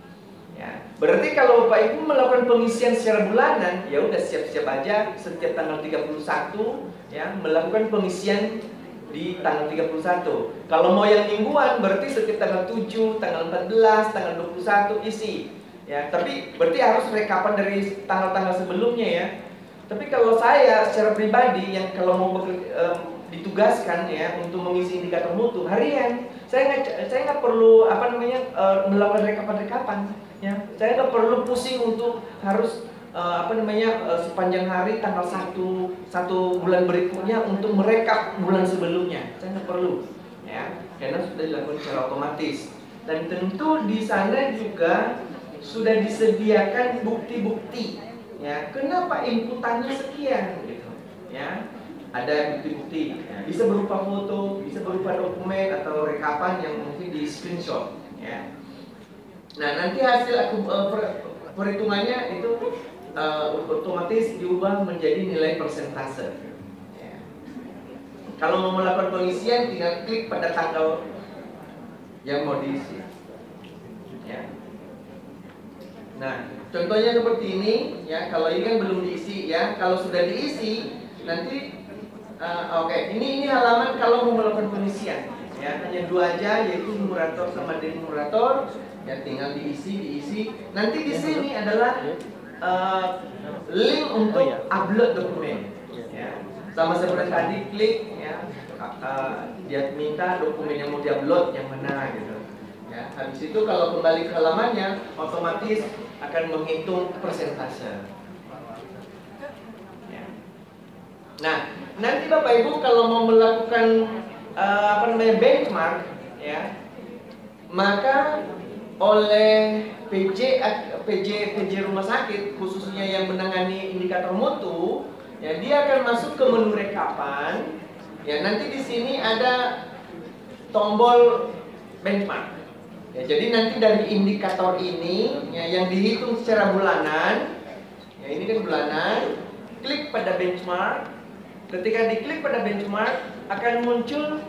Ya. Berarti kalau Bapak Ibu melakukan pengisian secara bulanan, ya udah siap-siap aja setiap tanggal 31, ya, melakukan pengisian di tanggal 31. Kalau mau yang mingguan berarti setiap tanggal 7, tanggal 14, tanggal 21 isi. Ya, tapi berarti harus rekapan dari tanggal-tanggal sebelumnya, ya. Tapi kalau saya secara pribadi yang kalau mau ditugaskan, ya, untuk mengisi indikator mutu harian, saya nggak perlu melakukan rekapan-rekapan, ya. Saya nggak perlu pusing untuk harus sepanjang hari tanggal 1 bulan berikutnya untuk merekap bulan sebelumnya. Saya nggak perlu, ya, karena sudah dilakukan secara otomatis. Dan tentu di sana juga sudah disediakan bukti-bukti, ya, kenapa inputannya sekian, gitu, ya. Ada bukti-bukti, ya, bisa berupa foto, bisa berupa dokumen atau rekapan yang mungkin di screenshot, ya. Nah, nanti hasil perhitungannya itu otomatis diubah menjadi nilai persentase. Ya. Kalau mau melakukan pengisian, tinggal klik pada tanggal yang mau diisi. Ya. Nah, contohnya seperti ini, ya. Kalau ini kan belum diisi, ya. Kalau sudah diisi, nanti ini halaman kalau mau melakukan pengisian. Ya, hanya dua aja, yaitu numerator sama denumerator. Ya, tinggal diisi. Nanti di sini adalah link untuk upload dokumen, ya. Sama seperti tadi, klik, ya, dia minta dokumen yang mau diupload yang mana, gitu, ya. Habis itu kalau kembali ke halamannya, otomatis akan menghitung persentase, ya. Nah, nanti Bapak Ibu kalau mau melakukan benchmark, ya, maka oleh PJ rumah sakit khususnya yang menangani indikator mutu ya dia akan masuk ke menu rekapan. Ya, nanti di sini ada tombol benchmark. Ya, jadi nanti dari indikator ini ya, yang dihitung secara bulanan, ya ini kan bulanan, klik pada benchmark. Ketika diklik pada benchmark akan muncul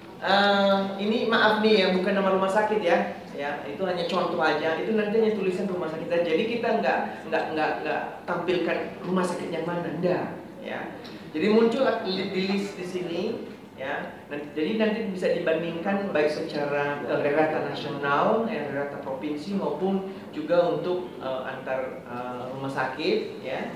ini maaf nih ya, bukan nama rumah sakit ya. Ya, itu hanya contoh aja. Itu nanti hanya tulisan rumah sakit. Jadi kita nggak tampilkan rumah sakit yang mana, enggak. Ya, jadi muncul di list di sini. Ya, jadi nanti bisa dibandingkan baik secara rata nasional, rata provinsi maupun juga untuk antar rumah sakit. Ya,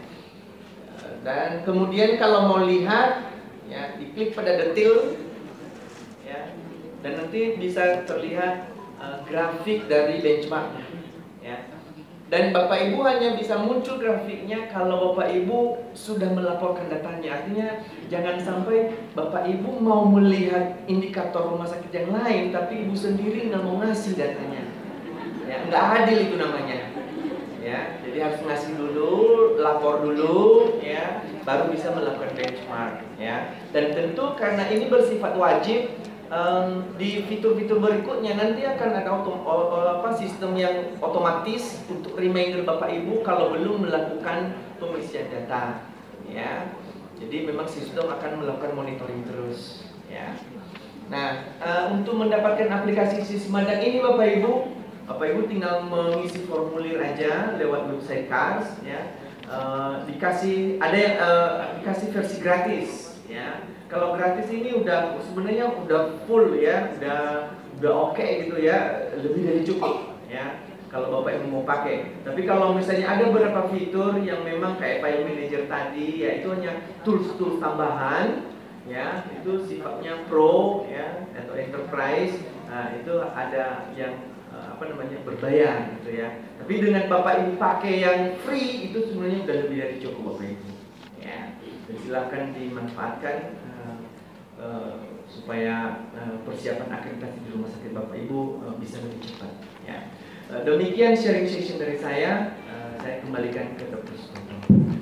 dan kemudian kalau mau lihat, ya diklik pada detail. Ya, dan nanti bisa terlihat grafik dari benchmarknya. Ya. Dan Bapak Ibu hanya bisa muncul grafiknya kalau Bapak Ibu sudah melaporkan datanya. Artinya jangan sampai Bapak Ibu mau melihat indikator rumah sakit yang lain, tapi Ibu sendiri nggak mau ngasih datanya. Ya, nggak adil itu namanya. Ya, jadi harus ngasih dulu, lapor dulu, ya, baru bisa melakukan benchmark. Ya. Dan tentu karena ini bersifat wajib, di fitur-fitur berikutnya nanti akan ada sistem yang otomatis untuk reminder Bapak Ibu kalau belum melakukan pengisian data, ya. Jadi memang sistem akan melakukan monitoring terus, ya. Nah, untuk mendapatkan aplikasi Sismadan ini Bapak Ibu tinggal mengisi formulir aja lewat website KARS, ya. Dikasih dikasih versi gratis, ya. Kalau gratis ini sebenarnya udah full ya, udah oke gitu ya, lebih dari cukup ya. Kalau Bapak Ibu mau pakai. Tapi kalau misalnya ada beberapa fitur yang memang kayak file manager tadi, ya itu hanya tools tambahan, ya itu sifatnya pro ya atau enterprise. Nah, itu ada yang berbayar gitu ya. Tapi dengan Bapak Ibu pakai yang free itu sebenarnya udah lebih dari cukup Bapak Ibu. Ya, dan silakan dimanfaatkan. Supaya persiapan akreditasi di rumah sakit Bapak Ibu bisa lebih cepat. Ya. Demikian sharing session dari saya. Saya kembalikan ke Dr. Sutopo.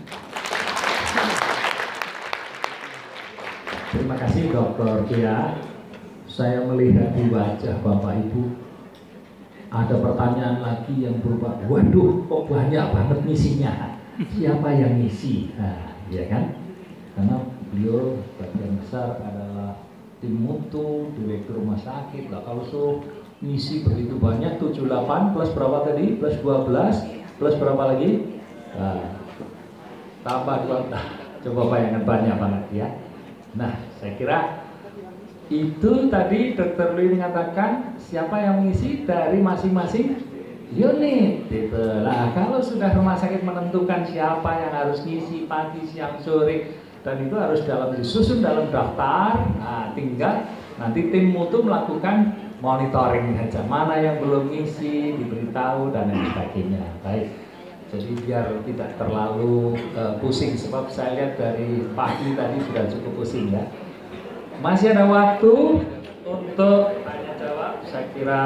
Terima kasih Dr. Kia. Saya melihat di wajah Bapak Ibu ada pertanyaan lagi yang berupa, waduh kok banyak banget misinya. Siapa yang ngisi? Nah, ya kan? Karena beliau bagian besar adalah tim mutu, direktur rumah sakit. Lah kalau misi begitu banyak, 78 plus berapa tadi? Plus 12 plus berapa lagi? Nah, tambah 2. Coba bayangkan banyak banget ya. Nah, saya kira itu tadi Dr. Louis mengatakan siapa yang mengisi dari masing-masing unit. Gitu. Nah, kalau sudah rumah sakit menentukan siapa yang harus ngisi pagi, siang, sore, dan itu harus disusun dalam daftar. Nah, tinggal nanti tim mutu melakukan monitoring saja, mana yang belum ngisi diberitahu dan lain sebagainya. Baik, jadi biar tidak terlalu pusing, sebab saya lihat dari pagi tadi sudah cukup pusing ya. Masih ada waktu untuk tanya jawab, saya kira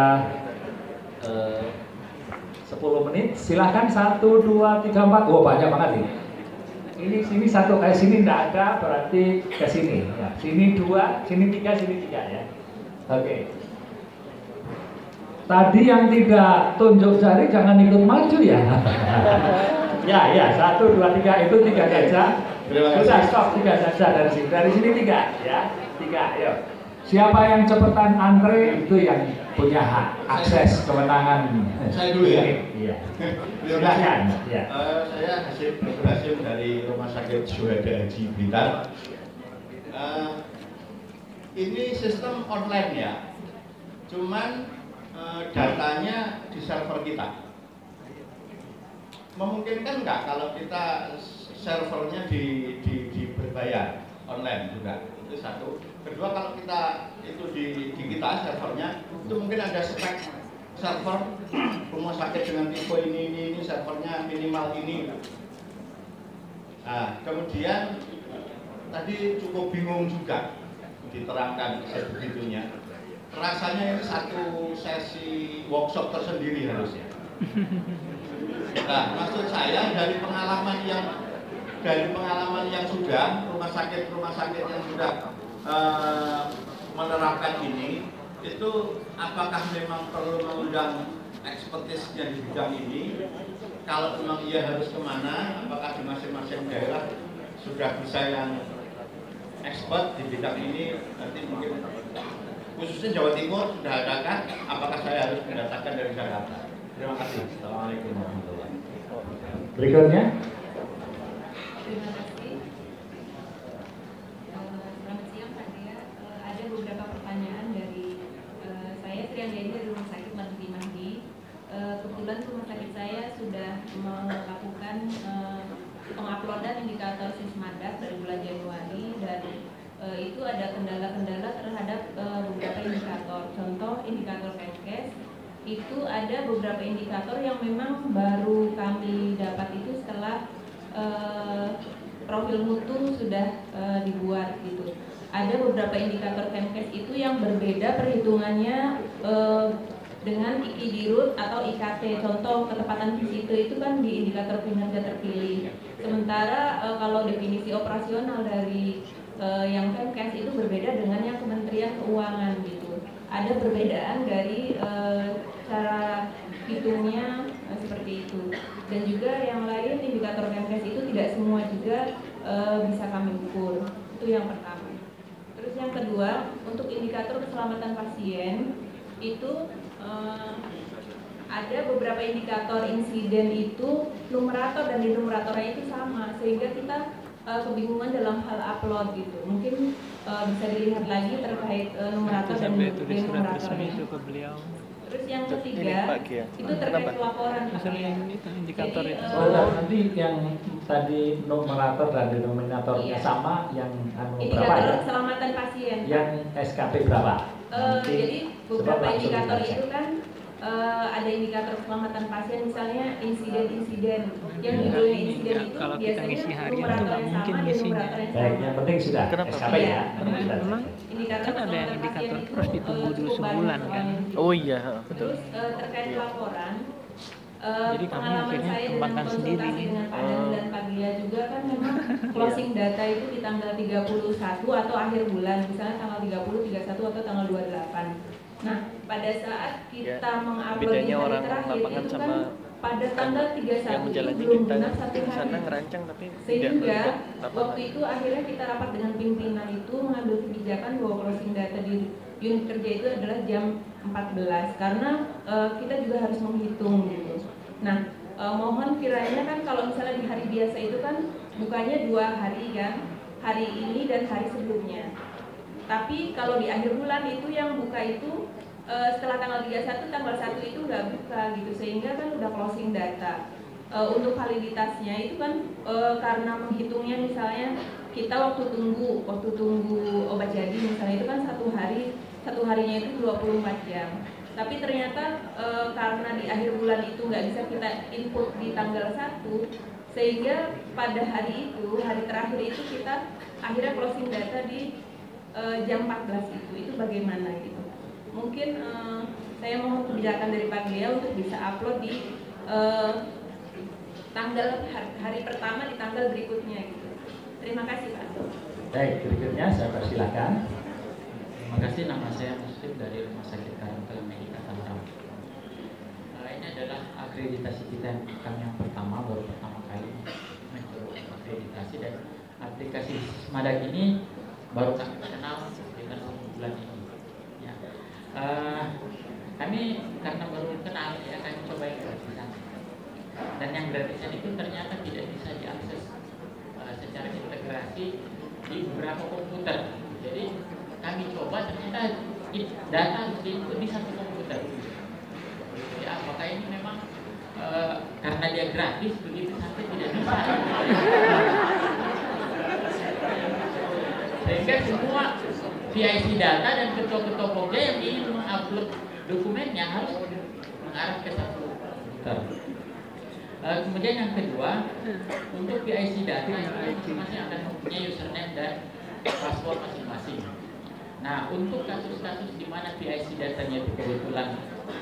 10 menit. Silahkan 1, 2, 3, 4. Oh banyak banget nih. Ini sini 1, sini tidak ada, berarti ke sini. Ya, sini 2, sini 3, sini 3 ya. Oke. Tadi yang tidak tunjuk jari jangan ikut maju ya. Ya, 1, 2, 3 itu 3 saja. Sudah stop 3 saja dari sini. Dari sini 3 ya. 3, ayo. Siapa yang cepetan antre itu yang punya hak akses kewenangan. Saya dulu ya. Iya. Silakan. Ya. Saya Dr. Hasim dari Rumah Sakit Syuhada Haji Blitar. Ini sistem online ya. Cuman datanya di server kita. Memungkinkan nggak kalau kita servernya berbayar online juga? Itu satu. Kedua, kalau kita itu di kita servernya itu mungkin ada spek server rumah sakit dengan tipe ini servernya minimal ini. Nah, kemudian tadi cukup bingung juga diterangkan sebegitunya. Rasanya ini satu sesi workshop tersendiri harusnya. Nah, maksud saya dari pengalaman yang dari pengalaman yang sudah rumah sakit yang sudah menerapkan ini, itu apakah memang perlu mengundang ekspertis yang di bidang ini? Kalau memang iya harus kemana? Apakah di masing-masing daerah sudah bisa yang expert di bidang ini? Nanti mungkin khususnya Jawa Timur sudah adakah? Apakah saya harus mendatangkan dari Jakarta? Terima kasih. Assalamualaikum warahmatullahi wabarakatuh. Berikutnya. Terima kasih. Selamat siang Pak Dia. Ada beberapa pertanyaan dari saya Trianggani dari Rumah Sakit Marzuki Mahdi. Kebetulan rumah sakit saya sudah melakukan penguploadan indikator Sismadak dari bulan Januari dan itu ada kendala-kendala terhadap beberapa indikator. Contoh indikator Kemkes itu ada beberapa indikator yang memang baru kami dapat itu setelah profil mutu sudah dibuat gitu. Ada beberapa indikator Kemkes itu yang berbeda perhitungannya dengan IKI-Dirut atau IKT. Contoh ketepatan visite itu kan di indikator kinerja terpilih. Sementara kalau definisi operasional dari yang Kemkes itu berbeda dengan yang Kementerian Keuangan gitu. Ada perbedaan dari cara hitungnya seperti itu. Dan juga yang lain indikator Kemkes itu tidak semua juga bisa kami ukur. Itu yang pertama. Terus yang kedua, untuk indikator keselamatan pasien itu ada beberapa indikator insiden itu numerator dan denumeratornya itu sama, sehingga kita kebingungan dalam hal upload gitu. Mungkin bisa dilihat lagi terkait numerator dan denumeratornya. Terus yang ketiga itu terkait pelaporan. Indikator itu. Nanti yang tadi numerator dan denominatornya sama, yang berapa indikator ya? keselamatan pasien. Yang SKP berapa? Jadi beberapa indikator itu kan ada indikator keselamatan pasien, misalnya insiden-insiden. Yang judulnya insiden itu kalau kita biasanya ngisi harian numerator tuh nggak yang mungkin sama dan ngisinya. numerator yang Baik, sama. yang penting sudah SKP ya. Memang Indikator kan ada yang keselamatan indikator pasien terus itu, ditunggu dulu cukup sebulan banyak kan. soalnya. Oh iya, betul. Terus terkait laporan, Jadi kami pengalaman akhirnya saya dengan kembangkan sendiri konsultasi nih. dengan Pak Dan dan Pak Glia juga kan memang closing data itu di tanggal 31 atau akhir bulan, misalnya tanggal 30, 31 atau tanggal 28. Nah, pada saat kita mengupload di bedanya hari orang terakhir lapangan itu sama kan pada tanggal 31 yang itu menjalani belum kita genap 1 di sana hari. ngerancang tapi tidak Sehingga melibat lapangan. waktu itu akhirnya kita rapat dengan pimpinan itu mengambil kebijakan bahwa closing data di unit kerja itu adalah jam 14 karena kita juga harus menghitung gitu. Nah, mohon kiranya kan kalau misalnya di hari biasa itu kan bukanya 2 hari kan, hari ini dan hari sebelumnya. Tapi kalau di akhir bulan itu yang buka itu setelah tanggal 31, tanggal 1 itu nggak buka gitu, sehingga kan udah closing data. Untuk validitasnya itu kan karena menghitungnya misalnya kita waktu tunggu obat jadi misalnya itu kan satu harinya itu 24 jam. Tapi ternyata karena di akhir bulan itu nggak bisa kita input di tanggal 1, sehingga pada hari itu, hari terakhir itu kita akhirnya closing data di jam 14 itu bagaimana gitu. Mungkin saya mohon kebijakan dari Pak Glia untuk bisa upload di tanggal hari pertama di tanggal berikutnya gitu. Terima kasih Pak. Baik, berikutnya saya persilakan. Terima kasih, nama saya Muslim dari Rumah Sakit Karantina Medika Tangerang. Ini adalah akreditasi kita yang pertama, baru pertama kali mencoba akreditasi, dan aplikasi Sismadak ini baru kami kenal dengan bulan ini. Ya. Kami karena baru kenal ya, kami coba yang gratisan. Dan yang gratisan itu ternyata tidak bisa diakses secara integrasi di beberapa komputer. Jadi kami coba ternyata data harus diinput di satu komputer. Ya, apakah ini memang karena dia gratis begitu sampai tidak bisa? Sehingga semua PIC data dan ketua-ketua Pokja yang ingin mengupload dokumennya harus mengarah ke satu komputer. Kemudian yang kedua, untuk PIC data masing-masing akan mempunyai username dan password masing-masing. Nah, untuk kasus-kasus di mana PIC datanya itu kebetulan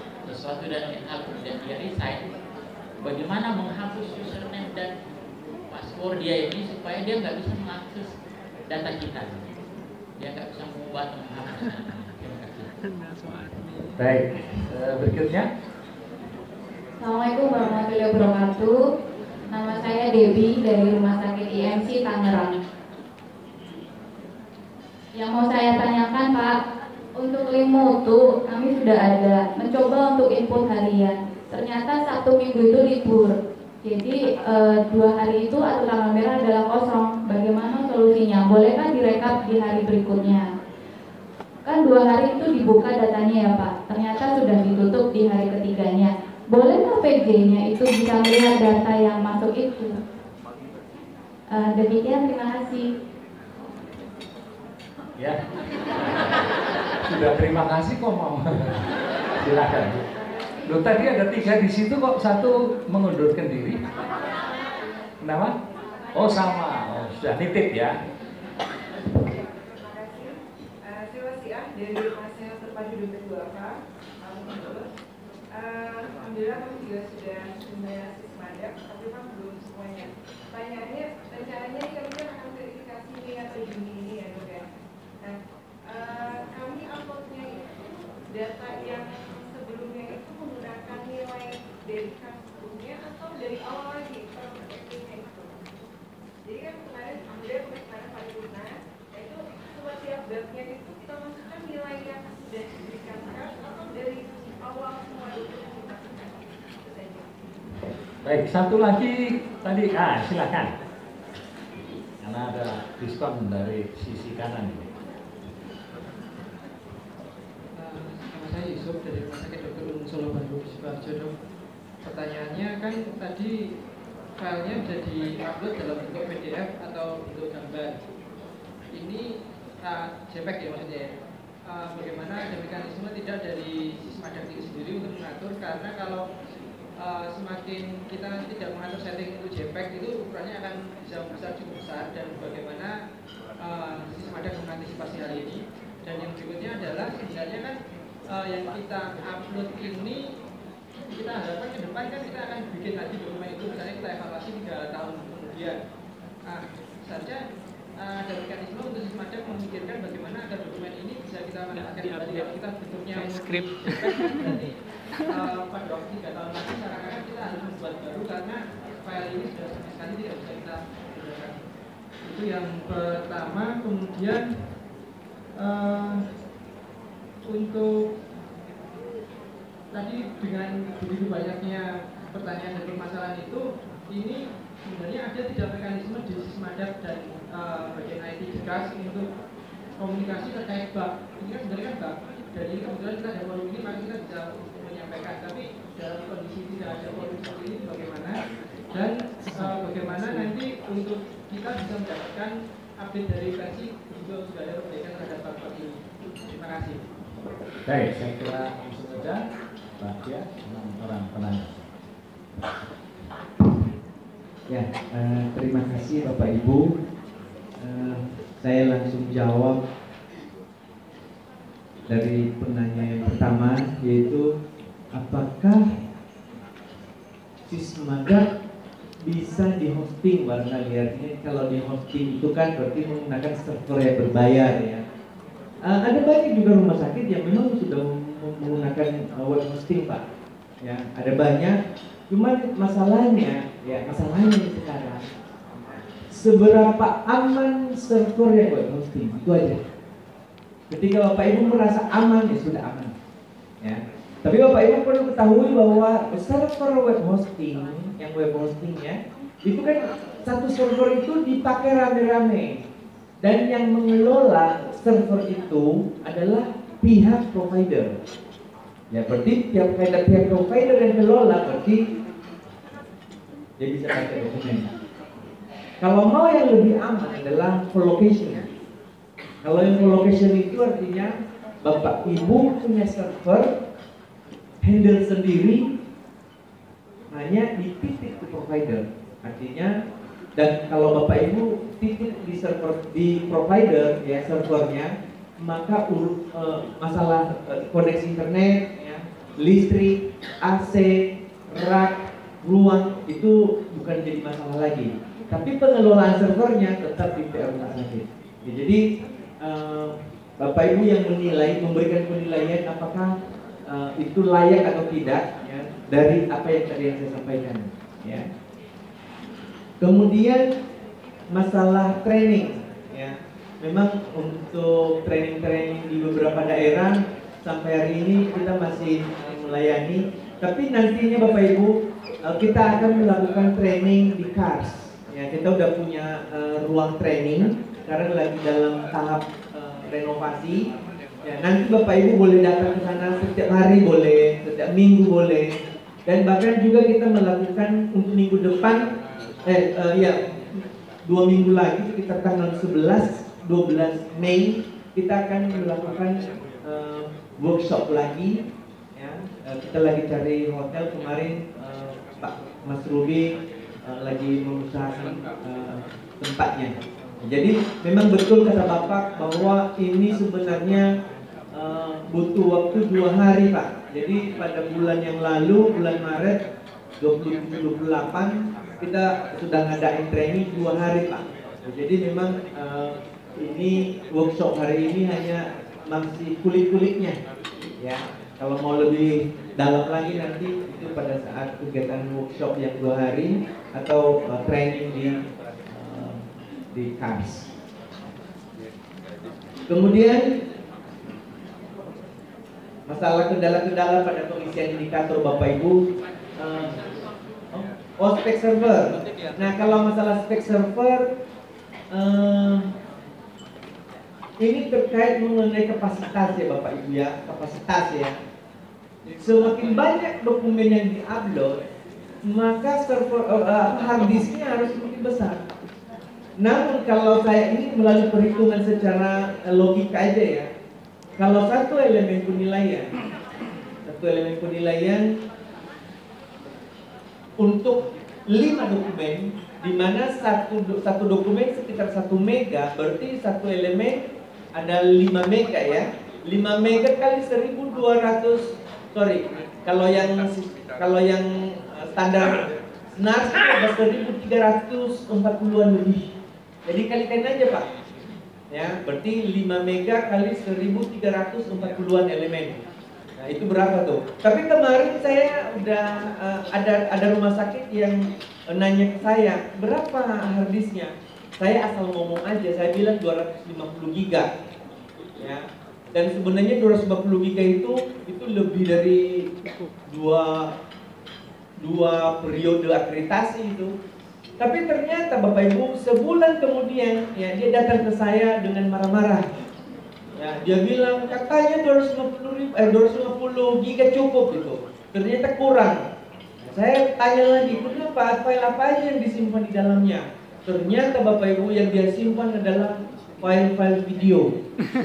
sesuatu dan hal kemudian dia resign, bagaimana menghapus username dan password dia ini supaya dia nggak bisa mengakses data kita. Dia nggak bisa mengubah atau menghapusnya. Terima kasih. Baik, berikutnya. Assalamualaikum warahmatullahi wabarakatuh. Nama saya Debbie dari Rumah Sakit IMC Tangerang. Yang mau saya tanyakan Pak, untuk link mutu kami sudah ada mencoba untuk input harian. Ternyata Sabtu Minggu itu libur. Jadi 2 hari itu atau tanggal merah adalah kosong. Bagaimana solusinya? Bolehkah direkap di hari berikutnya? Kan 2 hari itu dibuka datanya ya Pak. Ternyata sudah ditutup di hari ketiganya. Bolehkah PJ-nya itu bisa melihat data yang masuk itu? Demikian, terima kasih. Ya, sudah terima kasih kok mau. Silakan. Loh tadi ada 3 di situ kok 1 mengundurkan diri. Kenapa? Oh sama, oh, sudah nitip ya. Dari Rumah Terpadu Dompet Duafa, alhamdulillah kami juga sudah punya Sismadak, tapi memang belum semuanya. Pertanyaannya, rencananya kami kan akan verifikasi Mei atau Juni ini ya dok ya. Nah, kami uploadnya itu data yang sebelumnya itu menggunakan nilai dari sebelumnya atau dari awal lagi prakteknya itu. Jadi kan kemarin, alhamdulillah kemarin paripurna, itu setiap dapnya itu kita masukkan nilai yang sudah diberikan atau dari awal semua dokumen dimasukkan. Itu saja. Baik, 1 lagi tadi, silakan. Karena ada diskon dari sisi kanan ini. Nama saya Yusuf dari Rumah Sakit Dr. Umum Solo Bandung Sidoarjo. Pertanyaannya kan tadi filenya sudah di-upload dalam bentuk PDF atau bentuk gambar. Ini JPEG ya maksudnya ya. Bagaimana ada mekanisme tidak dari Sismadak itu sendiri untuk mengatur, karena kalau semakin kita tidak mengatur setting itu JPEG itu ukurannya akan bisa besar cukup besar, dan bagaimana Sismadak mengantisipasi hal ini. Dan yang berikutnya adalah sebenarnya kan yang kita upload ini kita harapkan ke depan kan kita akan bikin lagi dokumen itu, misalnya kita evaluasi 3 tahun kemudian. Saja ada mekanisme untuk Sismadak memikirkan bagaimana agar dokumen ini bisa kita manfaatkan kembali. Kalau kita bentuknya skrip pada waktu 3 tahun lagi sekarang kita harus membuat baru karena file ini sudah sama sekali tidak bisa kita gunakan. Itu yang pertama. Kemudian untuk tadi dengan begitu banyaknya pertanyaan dan permasalahan itu, ini sebenarnya ada tidak mekanisme di Sismadak dan bagian IT Digas untuk komunikasi terkait bug. Ini kan sebenarnya kan bug, dan ini kebetulan kita ada forum ini maka kita bisa menyampaikan, tapi dalam kondisi tidak ada forum seperti ini bagaimana, dan bagaimana nanti untuk kita bisa mendapatkan update dari versi juga sudah ada perbaikan terhadap bug ini. Terima kasih. Baik, saya kira langsung saja Pak Dia, 6 orang penanya. Ya, terima kasih Bapak Ibu. Saya langsung jawab dari penanya yang pertama, yaitu apakah Sismadak bisa di hosting barangkali. Artinya kalau di hosting itu kan berarti menggunakan server yang berbayar ya. Ada banyak juga rumah sakit yang memang sudah menggunakan web hosting Pak. Ya, ada banyak. Cuman masalahnya sekarang seberapa aman server yang web hosting, itu aja. Ketika Bapak Ibu merasa aman, ya sudah aman. Ya. Tapi Bapak Ibu perlu ketahui bahwa server web hosting, yang web hostingnya itu kan satu server itu dipakai rame-rame, dan yang mengelola server itu adalah pihak provider. Ya, berarti pihak provider yang kelola, berarti dia bisa pakai dokumen. Kalau mau yang lebih aman adalah co-location. Kalau yang co-location itu artinya Bapak Ibu punya server, handle sendiri, hanya dititip ke provider. Artinya, dan kalau Bapak Ibu titip di server di provider ya servernya, maka masalah koneksi internet, ya, listrik, AC, rak, ruang itu bukan jadi masalah lagi. tapi pengelolaan servernya tetap di PR rumah sakit. Ya, jadi Bapak Ibu yang menilai, memberikan penilaian apakah itu layak atau tidak, ya, dari apa yang tadi saya sampaikan. Ya. Kemudian masalah training, ya, memang untuk training-training di beberapa daerah sampai hari ini kita masih melayani, tapi nantinya Bapak Ibu kita akan melakukan training di KARS. Ya, kita udah punya ruang training karena lagi dalam tahap renovasi. Ya, nanti Bapak Ibu boleh datang ke sana setiap hari boleh, setiap minggu boleh, dan bahkan juga kita melakukan untuk minggu depan, 2 minggu lagi sekitar tanggal 11-12 Mei kita akan melakukan workshop lagi. Ya, kita lagi cari hotel, kemarin Pak Mas Ruby lagi mengusahakan tempatnya. Jadi memang betul kata Bapak bahwa ini sebenarnya butuh waktu 2 hari Pak. Jadi pada bulan yang lalu, bulan Maret 27-28 kita sudah ngadain training 2 hari Pak. Jadi memang ini workshop hari ini hanya masih kulit-kulitnya. Ya, kalau mau lebih dalam lagi nanti itu pada saat kegiatan workshop yang 2 hari atau training di KARS. Kemudian masalah kendala-kendala pada pengisian indikator Bapak Ibu, spek server. Nah, kalau masalah spek server ini terkait mengenai kapasitas ya Bapak Ibu ya, kapasitas ya. Semakin banyak dokumen yang diupload, maka server hard disknya harus semakin besar. Namun kalau saya ini melalui perhitungan secara logika aja ya, kalau satu elemen penilaian untuk 5 dokumen, di mana satu dokumen sekitar 1 mega, berarti satu elemen ada 5 mega ya. 5 mega kali 1200, sorry, kalau yang standar NAS ada 1340-an lebih. Jadi kalikan aja Pak. Ya, berarti 5 mega kali 1340-an elemen. Nah, itu berapa tuh? Tapi kemarin saya udah ada rumah sakit yang nanya ke saya, berapa harddisknya? Saya asal ngomong aja, saya bilang 250 giga. Ya. Dan sebenarnya 250 giga itu lebih dari dua periode akreditasi itu. Tapi ternyata Bapak Ibu sebulan kemudian ya dia datang ke saya dengan marah-marah. Ya, dia bilang katanya 250 giga cukup gitu. Ternyata kurang. Saya tanya lagi, kenapa? File apa aja yang disimpan di dalamnya? Ternyata Bapak Ibu yang dia simpan adalah file-file video.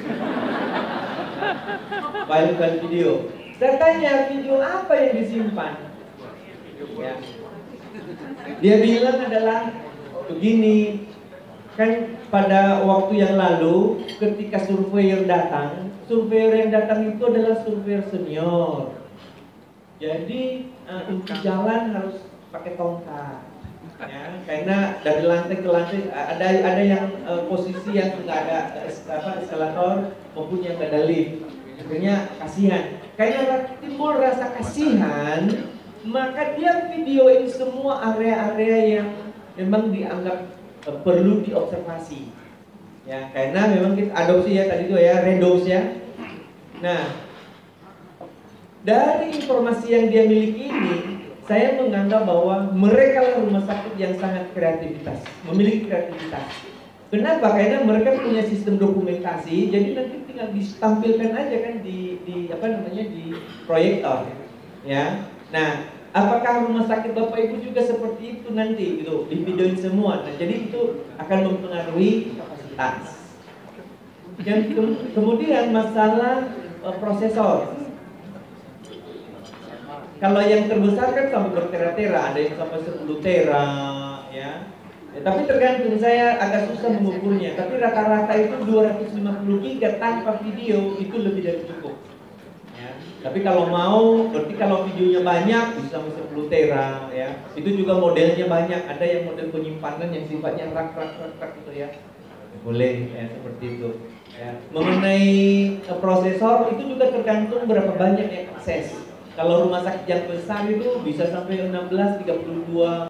File-file video. Saya tanya, video apa yang disimpan? Ya. Dia bilang adalah begini, kan pada waktu yang lalu ketika surveyor yang datang itu adalah surveyor senior. Jadi untuk jalan harus pakai tongkat, ya, karena dari lantai ke lantai ada yang posisi yang nggak ada eskalator maupun yang nggak ada lift. Akhirnya kasihan. Karena timbul rasa kasihan, maka dia videoin semua area-area yang memang dianggap perlu diobservasi. Ya, karena memang kita adopsi ya tadi itu ya, redos ya. Nah, dari informasi yang dia miliki ini, saya menganggap bahwa mereka lah rumah sakit yang sangat memiliki kreativitas. Kenapa? Karena mereka punya sistem dokumentasi, jadi nanti tinggal ditampilkan aja kan di proyektor, ya. Nah, apakah rumah sakit Bapak Ibu juga seperti itu nanti gitu, di videoin semua. Nah, jadi itu akan mempengaruhi kapasitas. Yang kemudian masalah prosesor. Kalau yang terbesar kan sampai bertera-tera, ada yang sampai 10 tera, ya. Tapi tergantung, saya agak susah mengukurnya. Tapi rata-rata itu 250 giga tanpa video itu lebih dari cukup. Ya. Tapi kalau mau, berarti kalau videonya banyak bisa sampai 10 tera ya. Itu juga modelnya banyak. Ada yang model penyimpanan yang sifatnya rak gitu ya. Boleh ya seperti itu. Ya. Mengenai prosesor itu juga tergantung berapa banyak yang akses. Kalau rumah sakit yang besar itu bisa sampai 16, 32